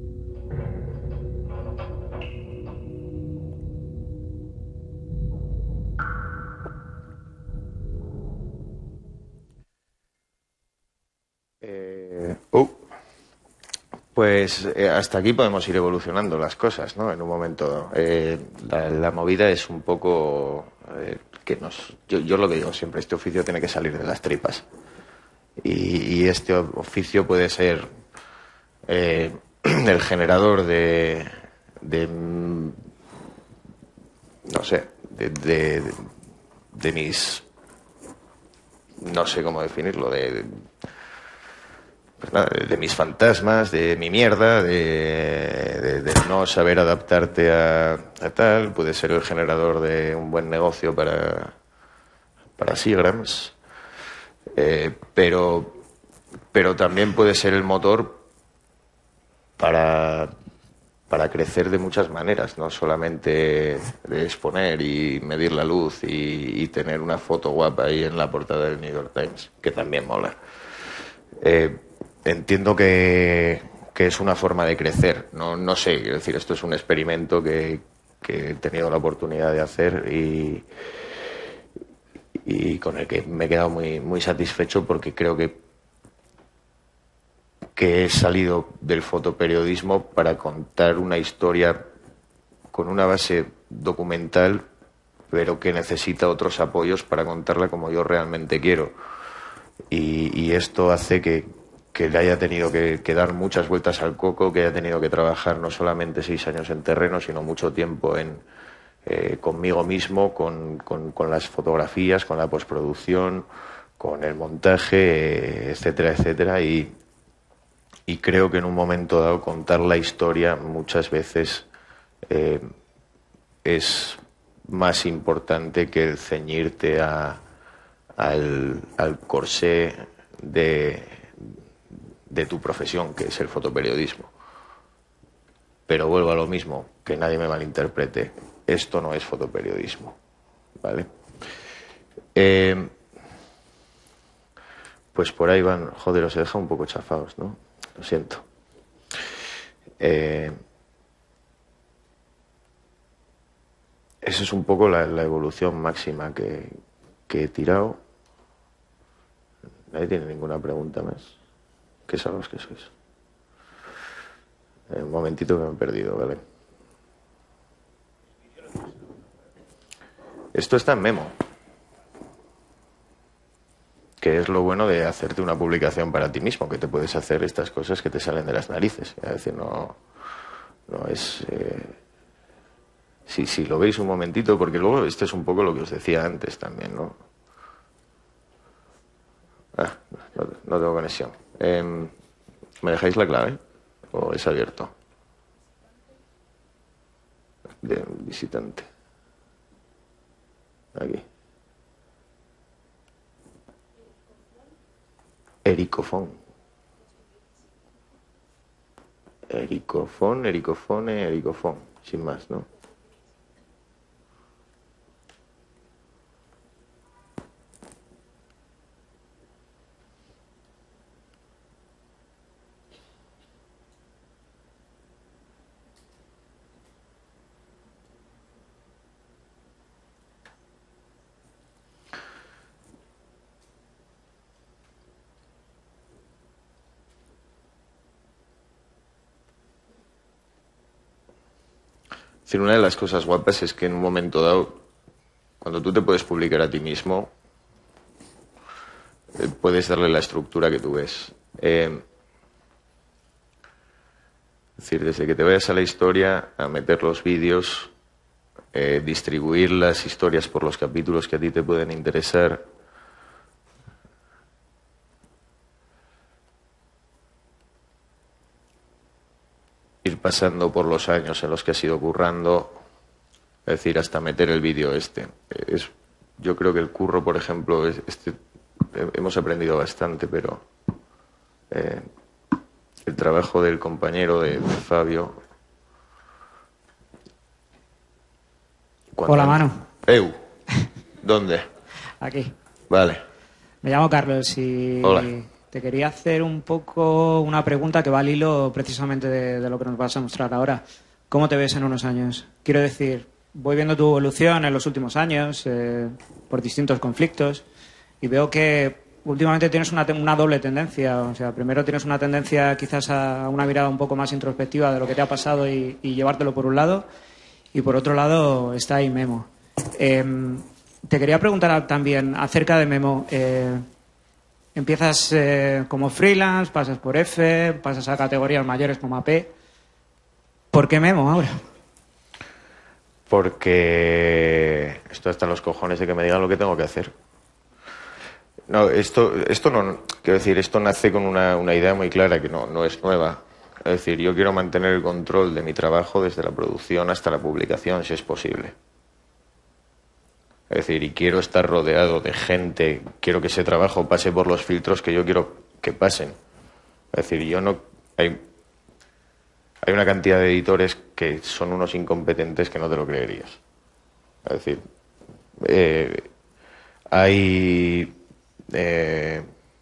Eh, uh, pues eh, hasta aquí podemos ir evolucionando las cosas, ¿no? En un momento. Eh, la, la movida es un poco eh, que nos. Yo, yo lo digo siempre, este oficio tiene que salir de las tripas. Y, y este oficio puede ser eh, el generador de, de no sé, de, de, de mis, no sé cómo definirlo, de, pues nada, de mis fantasmas, de mi mierda, de, de, de no saber adaptarte a, a tal. Puede ser el generador de un buen negocio para, para Seagrams. Eh, pero, pero también puede ser el motor para, para crecer de muchas maneras, no solamente de exponer y medir la luz y, y tener una foto guapa ahí en la portada del New York Times, que también mola. Eh, entiendo que, que es una forma de crecer, no, no sé, quiero decir, esto es un experimento que, que he tenido la oportunidad de hacer y y con el que me he quedado muy, muy satisfecho porque creo que, que he salido del fotoperiodismo para contar una historia con una base documental, pero que necesita otros apoyos para contarla como yo realmente quiero. Y, y esto hace que, que le haya tenido que, que dar muchas vueltas al coco, que haya tenido que trabajar no solamente seis años en terreno, sino mucho tiempo en Eh, conmigo mismo, con, con, con las fotografías, con la postproducción, con el montaje, eh, etcétera, etcétera. Y, y creo que en un momento dado contar la historia muchas veces eh, es más importante que el ceñirte a, al, al corsé de, de tu profesión, que es el fotoperiodismo. Pero vuelvo a lo mismo, que nadie me malinterprete. Esto no es fotoperiodismo, ¿vale? Eh, pues por ahí van. Joder, os he dejado un poco chafados, ¿no? Lo siento. Eh, esa es un poco la, la evolución máxima que, que he tirado. Nadie tiene ninguna pregunta más. ¿Qué sabéis que sois? Eh, un momentito que me he perdido, ¿vale? Esto está en Memo, que es lo bueno de hacerte una publicación para ti mismo, que te puedes hacer estas cosas que te salen de las narices. Es decir, no, no es... Eh, si, si lo veis un momentito, porque luego esto es un poco lo que os decía antes también, ¿no? Ah, no, no tengo conexión. Eh, ¿Me dejáis la clave? ¿O es abierto? De visitante. Aquí. Ericofón. Ericofón, ericofone, ericofón. Sin más, ¿no? decir, una de las cosas guapas es que en un momento dado, cuando tú te puedes publicar a ti mismo, eh, puedes darle la estructura que tú ves. Eh, es decir, desde que te vayas a la historia, a meter los vídeos, eh, distribuir las historias por los capítulos que a ti te pueden interesar. Ir pasando por los años en los que has ido currando, es decir, hasta meter el vídeo este. Es, yo creo que el curro, por ejemplo, es, este, hemos aprendido bastante, pero eh, el trabajo del compañero de, de Fabio. Hola, Manu. Eu, ¿dónde? Aquí. Vale. Me llamo Carlos y Hola. te quería hacer un poco una pregunta que va al hilo precisamente de, de lo que nos vas a mostrar ahora. ¿Cómo te ves en unos años? Quiero decir, voy viendo tu evolución en los últimos años eh, por distintos conflictos y veo que últimamente tienes una, una doble tendencia. O sea, primero tienes una tendencia quizás a una mirada un poco más introspectiva de lo que te ha pasado y, y llevártelo por un lado, y por otro lado está ahí Memo. Eh, te quería preguntar también acerca de Memo. Eh, empiezas eh, como freelance, pasas por F, pasas a categorías mayores como A P. ¿Por qué Memo ahora? Porque esto está en los cojones de que me digan lo que tengo que hacer. No, esto, esto no, quiero decir, esto nace con una, una idea muy clara que no, no es nueva. Es decir, yo quiero mantener el control de mi trabajo desde la producción hasta la publicación, si es posible. Es decir, y quiero estar rodeado de gente, quiero que ese trabajo pase por los filtros que yo quiero que pasen. Es decir, yo no... Hay, hay una cantidad de editores que son unos incompetentes que no te lo creerías. Es decir, eh, hay... Eh,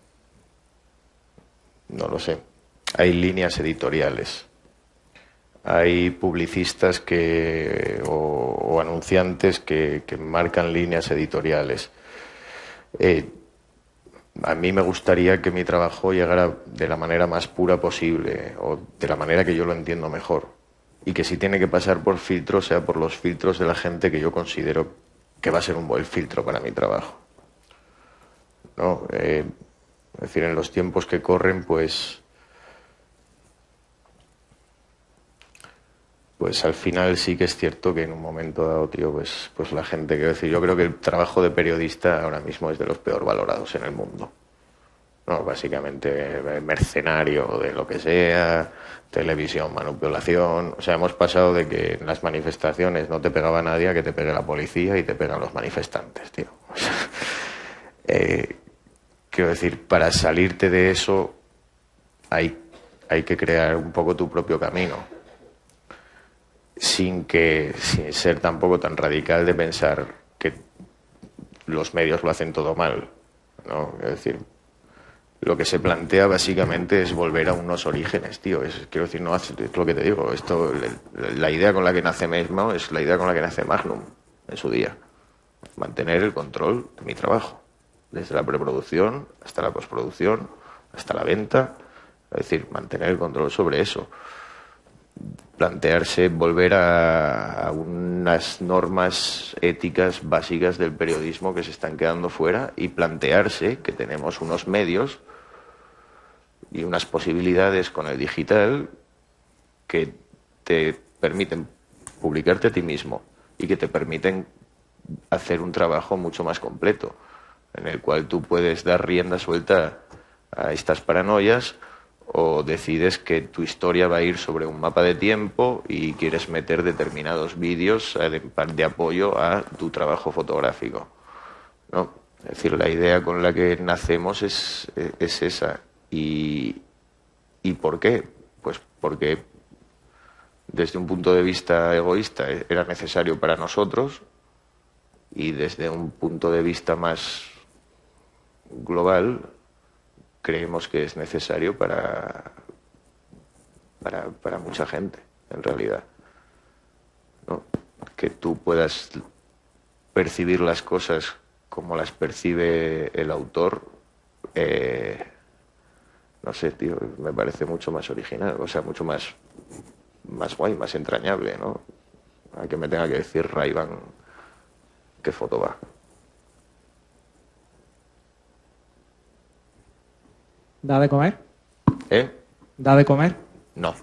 no lo sé. Hay líneas editoriales. Hay publicistas que, o, o anunciantes que, que marcan líneas editoriales. Eh, a mí me gustaría que mi trabajo llegara de la manera más pura posible o de la manera que yo lo entiendo mejor. Y que si tiene que pasar por filtros, sea por los filtros de la gente que yo considero que va a ser un buen filtro para mi trabajo. ¿No? Eh, es decir, en los tiempos que corren, pues... Pues al final sí que es cierto que en un momento dado, tío, pues, pues la gente, quiero decir, yo creo que el trabajo de periodista ahora mismo es de los peor valorados en el mundo. No, básicamente mercenario de lo que sea, televisión, manipulación. O sea, hemos pasado de que en las manifestaciones no te pegaba nadie a que te pegue la policía y te pegan los manifestantes, tío. O sea, eh, quiero decir, para salirte de eso hay, hay que crear un poco tu propio camino. Sin que sin ser tampoco tan radical de pensar que los medios lo hacen todo mal, ¿no? Es decir, lo que se plantea básicamente es volver a unos orígenes, tío. Es, quiero decir, no es lo que te digo. Esto, la idea con la que nace Memo es la idea con la que nace Magnum en su día. Mantener el control de mi trabajo, desde la preproducción hasta la postproducción, hasta la venta. Es decir, mantener el control sobre eso. Plantearse volver a, a unas normas éticas básicas del periodismo que se están quedando fuera y plantearse que tenemos unos medios y unas posibilidades con el digital que te permiten publicarte a ti mismo y que te permiten hacer un trabajo mucho más completo, en el cual tú puedes dar rienda suelta a estas paranoias, o decides que tu historia va a ir sobre un mapa de tiempo y quieres meter determinados vídeos de, de apoyo a tu trabajo fotográfico, ¿no? Es decir, la idea con la que nacemos es, es esa. Y, ¿Y por qué? Pues porque desde un punto de vista egoísta era necesario para nosotros, y desde un punto de vista más global creemos que es necesario para, para, para mucha gente, en realidad, ¿no? Que tú puedas percibir las cosas como las percibe el autor, eh, no sé, tío, me parece mucho más original, o sea, mucho más, más guay, más entrañable, ¿no? a que me tenga que decir Ray-Ban qué foto va. ¿Da de comer? ¿Eh? ¿Da de comer? No.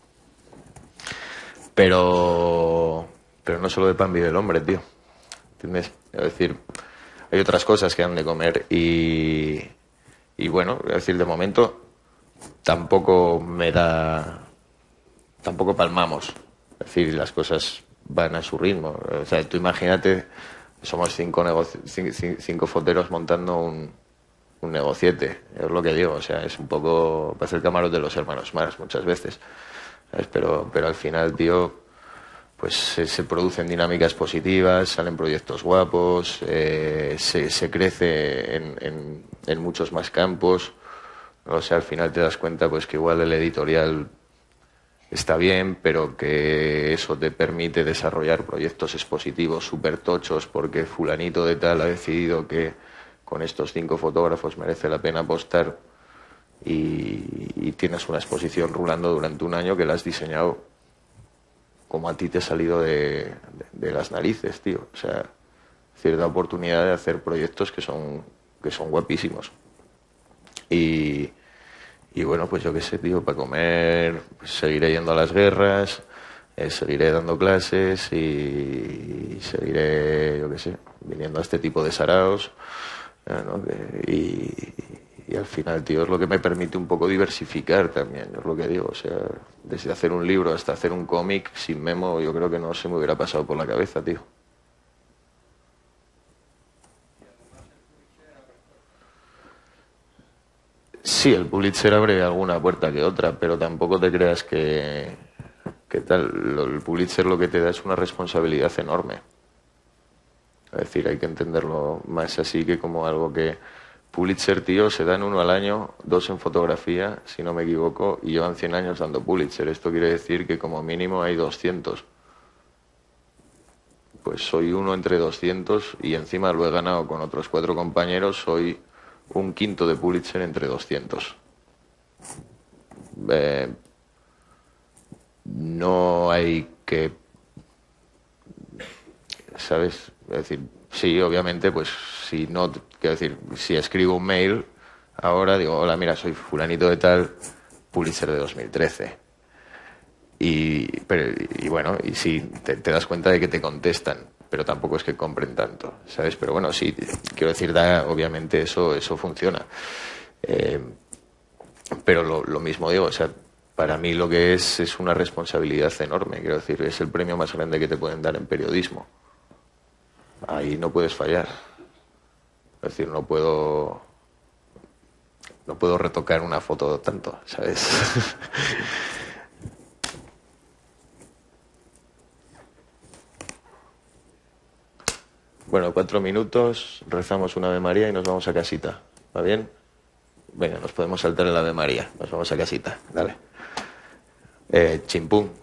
Pero, pero no solo de pan vive el hombre, tío. ¿Entiendes? Es decir, hay otras cosas que han de comer y, y bueno, es decir, de momento tampoco me da, tampoco palmamos. Es decir, las cosas van a su ritmo. O sea, tú imagínate, somos cinco, negoci- cinco, cinco foteros montando un, un negociete, es lo que digo. O sea, es un poco, parece el camarote de los hermanos Marx muchas veces. ¿Sabes? Pero, pero al final, tío, pues se, se producen dinámicas positivas, salen proyectos guapos, eh, se, se crece en, en, en muchos más campos. O sea, al final te das cuenta pues que igual el editorial está bien, pero que eso te permite desarrollar proyectos expositivos súper tochos porque fulanito de tal ha decidido que con estos cinco fotógrafos merece la pena apostar y, y tienes una exposición rulando durante un año que la has diseñado como a ti te ha salido de, de, de las narices, tío. O sea, cierta oportunidad de hacer proyectos que son, que son guapísimos. Y, y bueno, pues yo qué sé, tío, para comer pues seguiré yendo a las guerras, eh, seguiré dando clases y, y seguiré, yo qué sé, viniendo a este tipo de saraos, eh, ¿no? y, y al final, tío, es lo que me permite un poco diversificar también, es lo que digo. O sea, desde hacer un libro hasta hacer un cómic sin Memo, yo creo que no se me hubiera pasado por la cabeza, tío. Sí, el Pulitzer abre alguna puerta que otra, pero tampoco te creas que, que tal. Lo- El Pulitzer lo que te da es una responsabilidad enorme. Es decir, hay que entenderlo más así que como algo que Pulitzer, tío, se dan uno al año, dos en fotografía, si no me equivoco, y llevan cien años dando Pulitzer. Esto quiere decir que como mínimo hay doscientos. Pues soy uno entre doscientos y encima lo he ganado con otros cuatro compañeros, soy un quinto de Pulitzer entre doscientos. Eh, no hay que, ¿sabes? Es decir, sí, obviamente, pues si no, quiero decir, si escribo un mail, ahora digo, hola, mira, soy fulanito de tal, Pulitzer de dos mil trece. Y, pero, y bueno, y sí, te, te das cuenta de que te contestan, pero tampoco es que compren tanto, ¿sabes? Pero bueno, sí, quiero decir, da, obviamente eso, eso funciona. Eh, pero lo, lo mismo digo, o sea, para mí lo que es es una responsabilidad enorme, quiero decir, es el premio más grande que te pueden dar en periodismo. Ahí no puedes fallar. Es decir, no puedo no puedo retocar una foto tanto, ¿sabes? Bueno, cuatro minutos, rezamos una Ave María y nos vamos a casita. ¿Va bien? Venga, nos podemos saltar el Ave María. Nos vamos a casita. Dale. Eh, chimpún.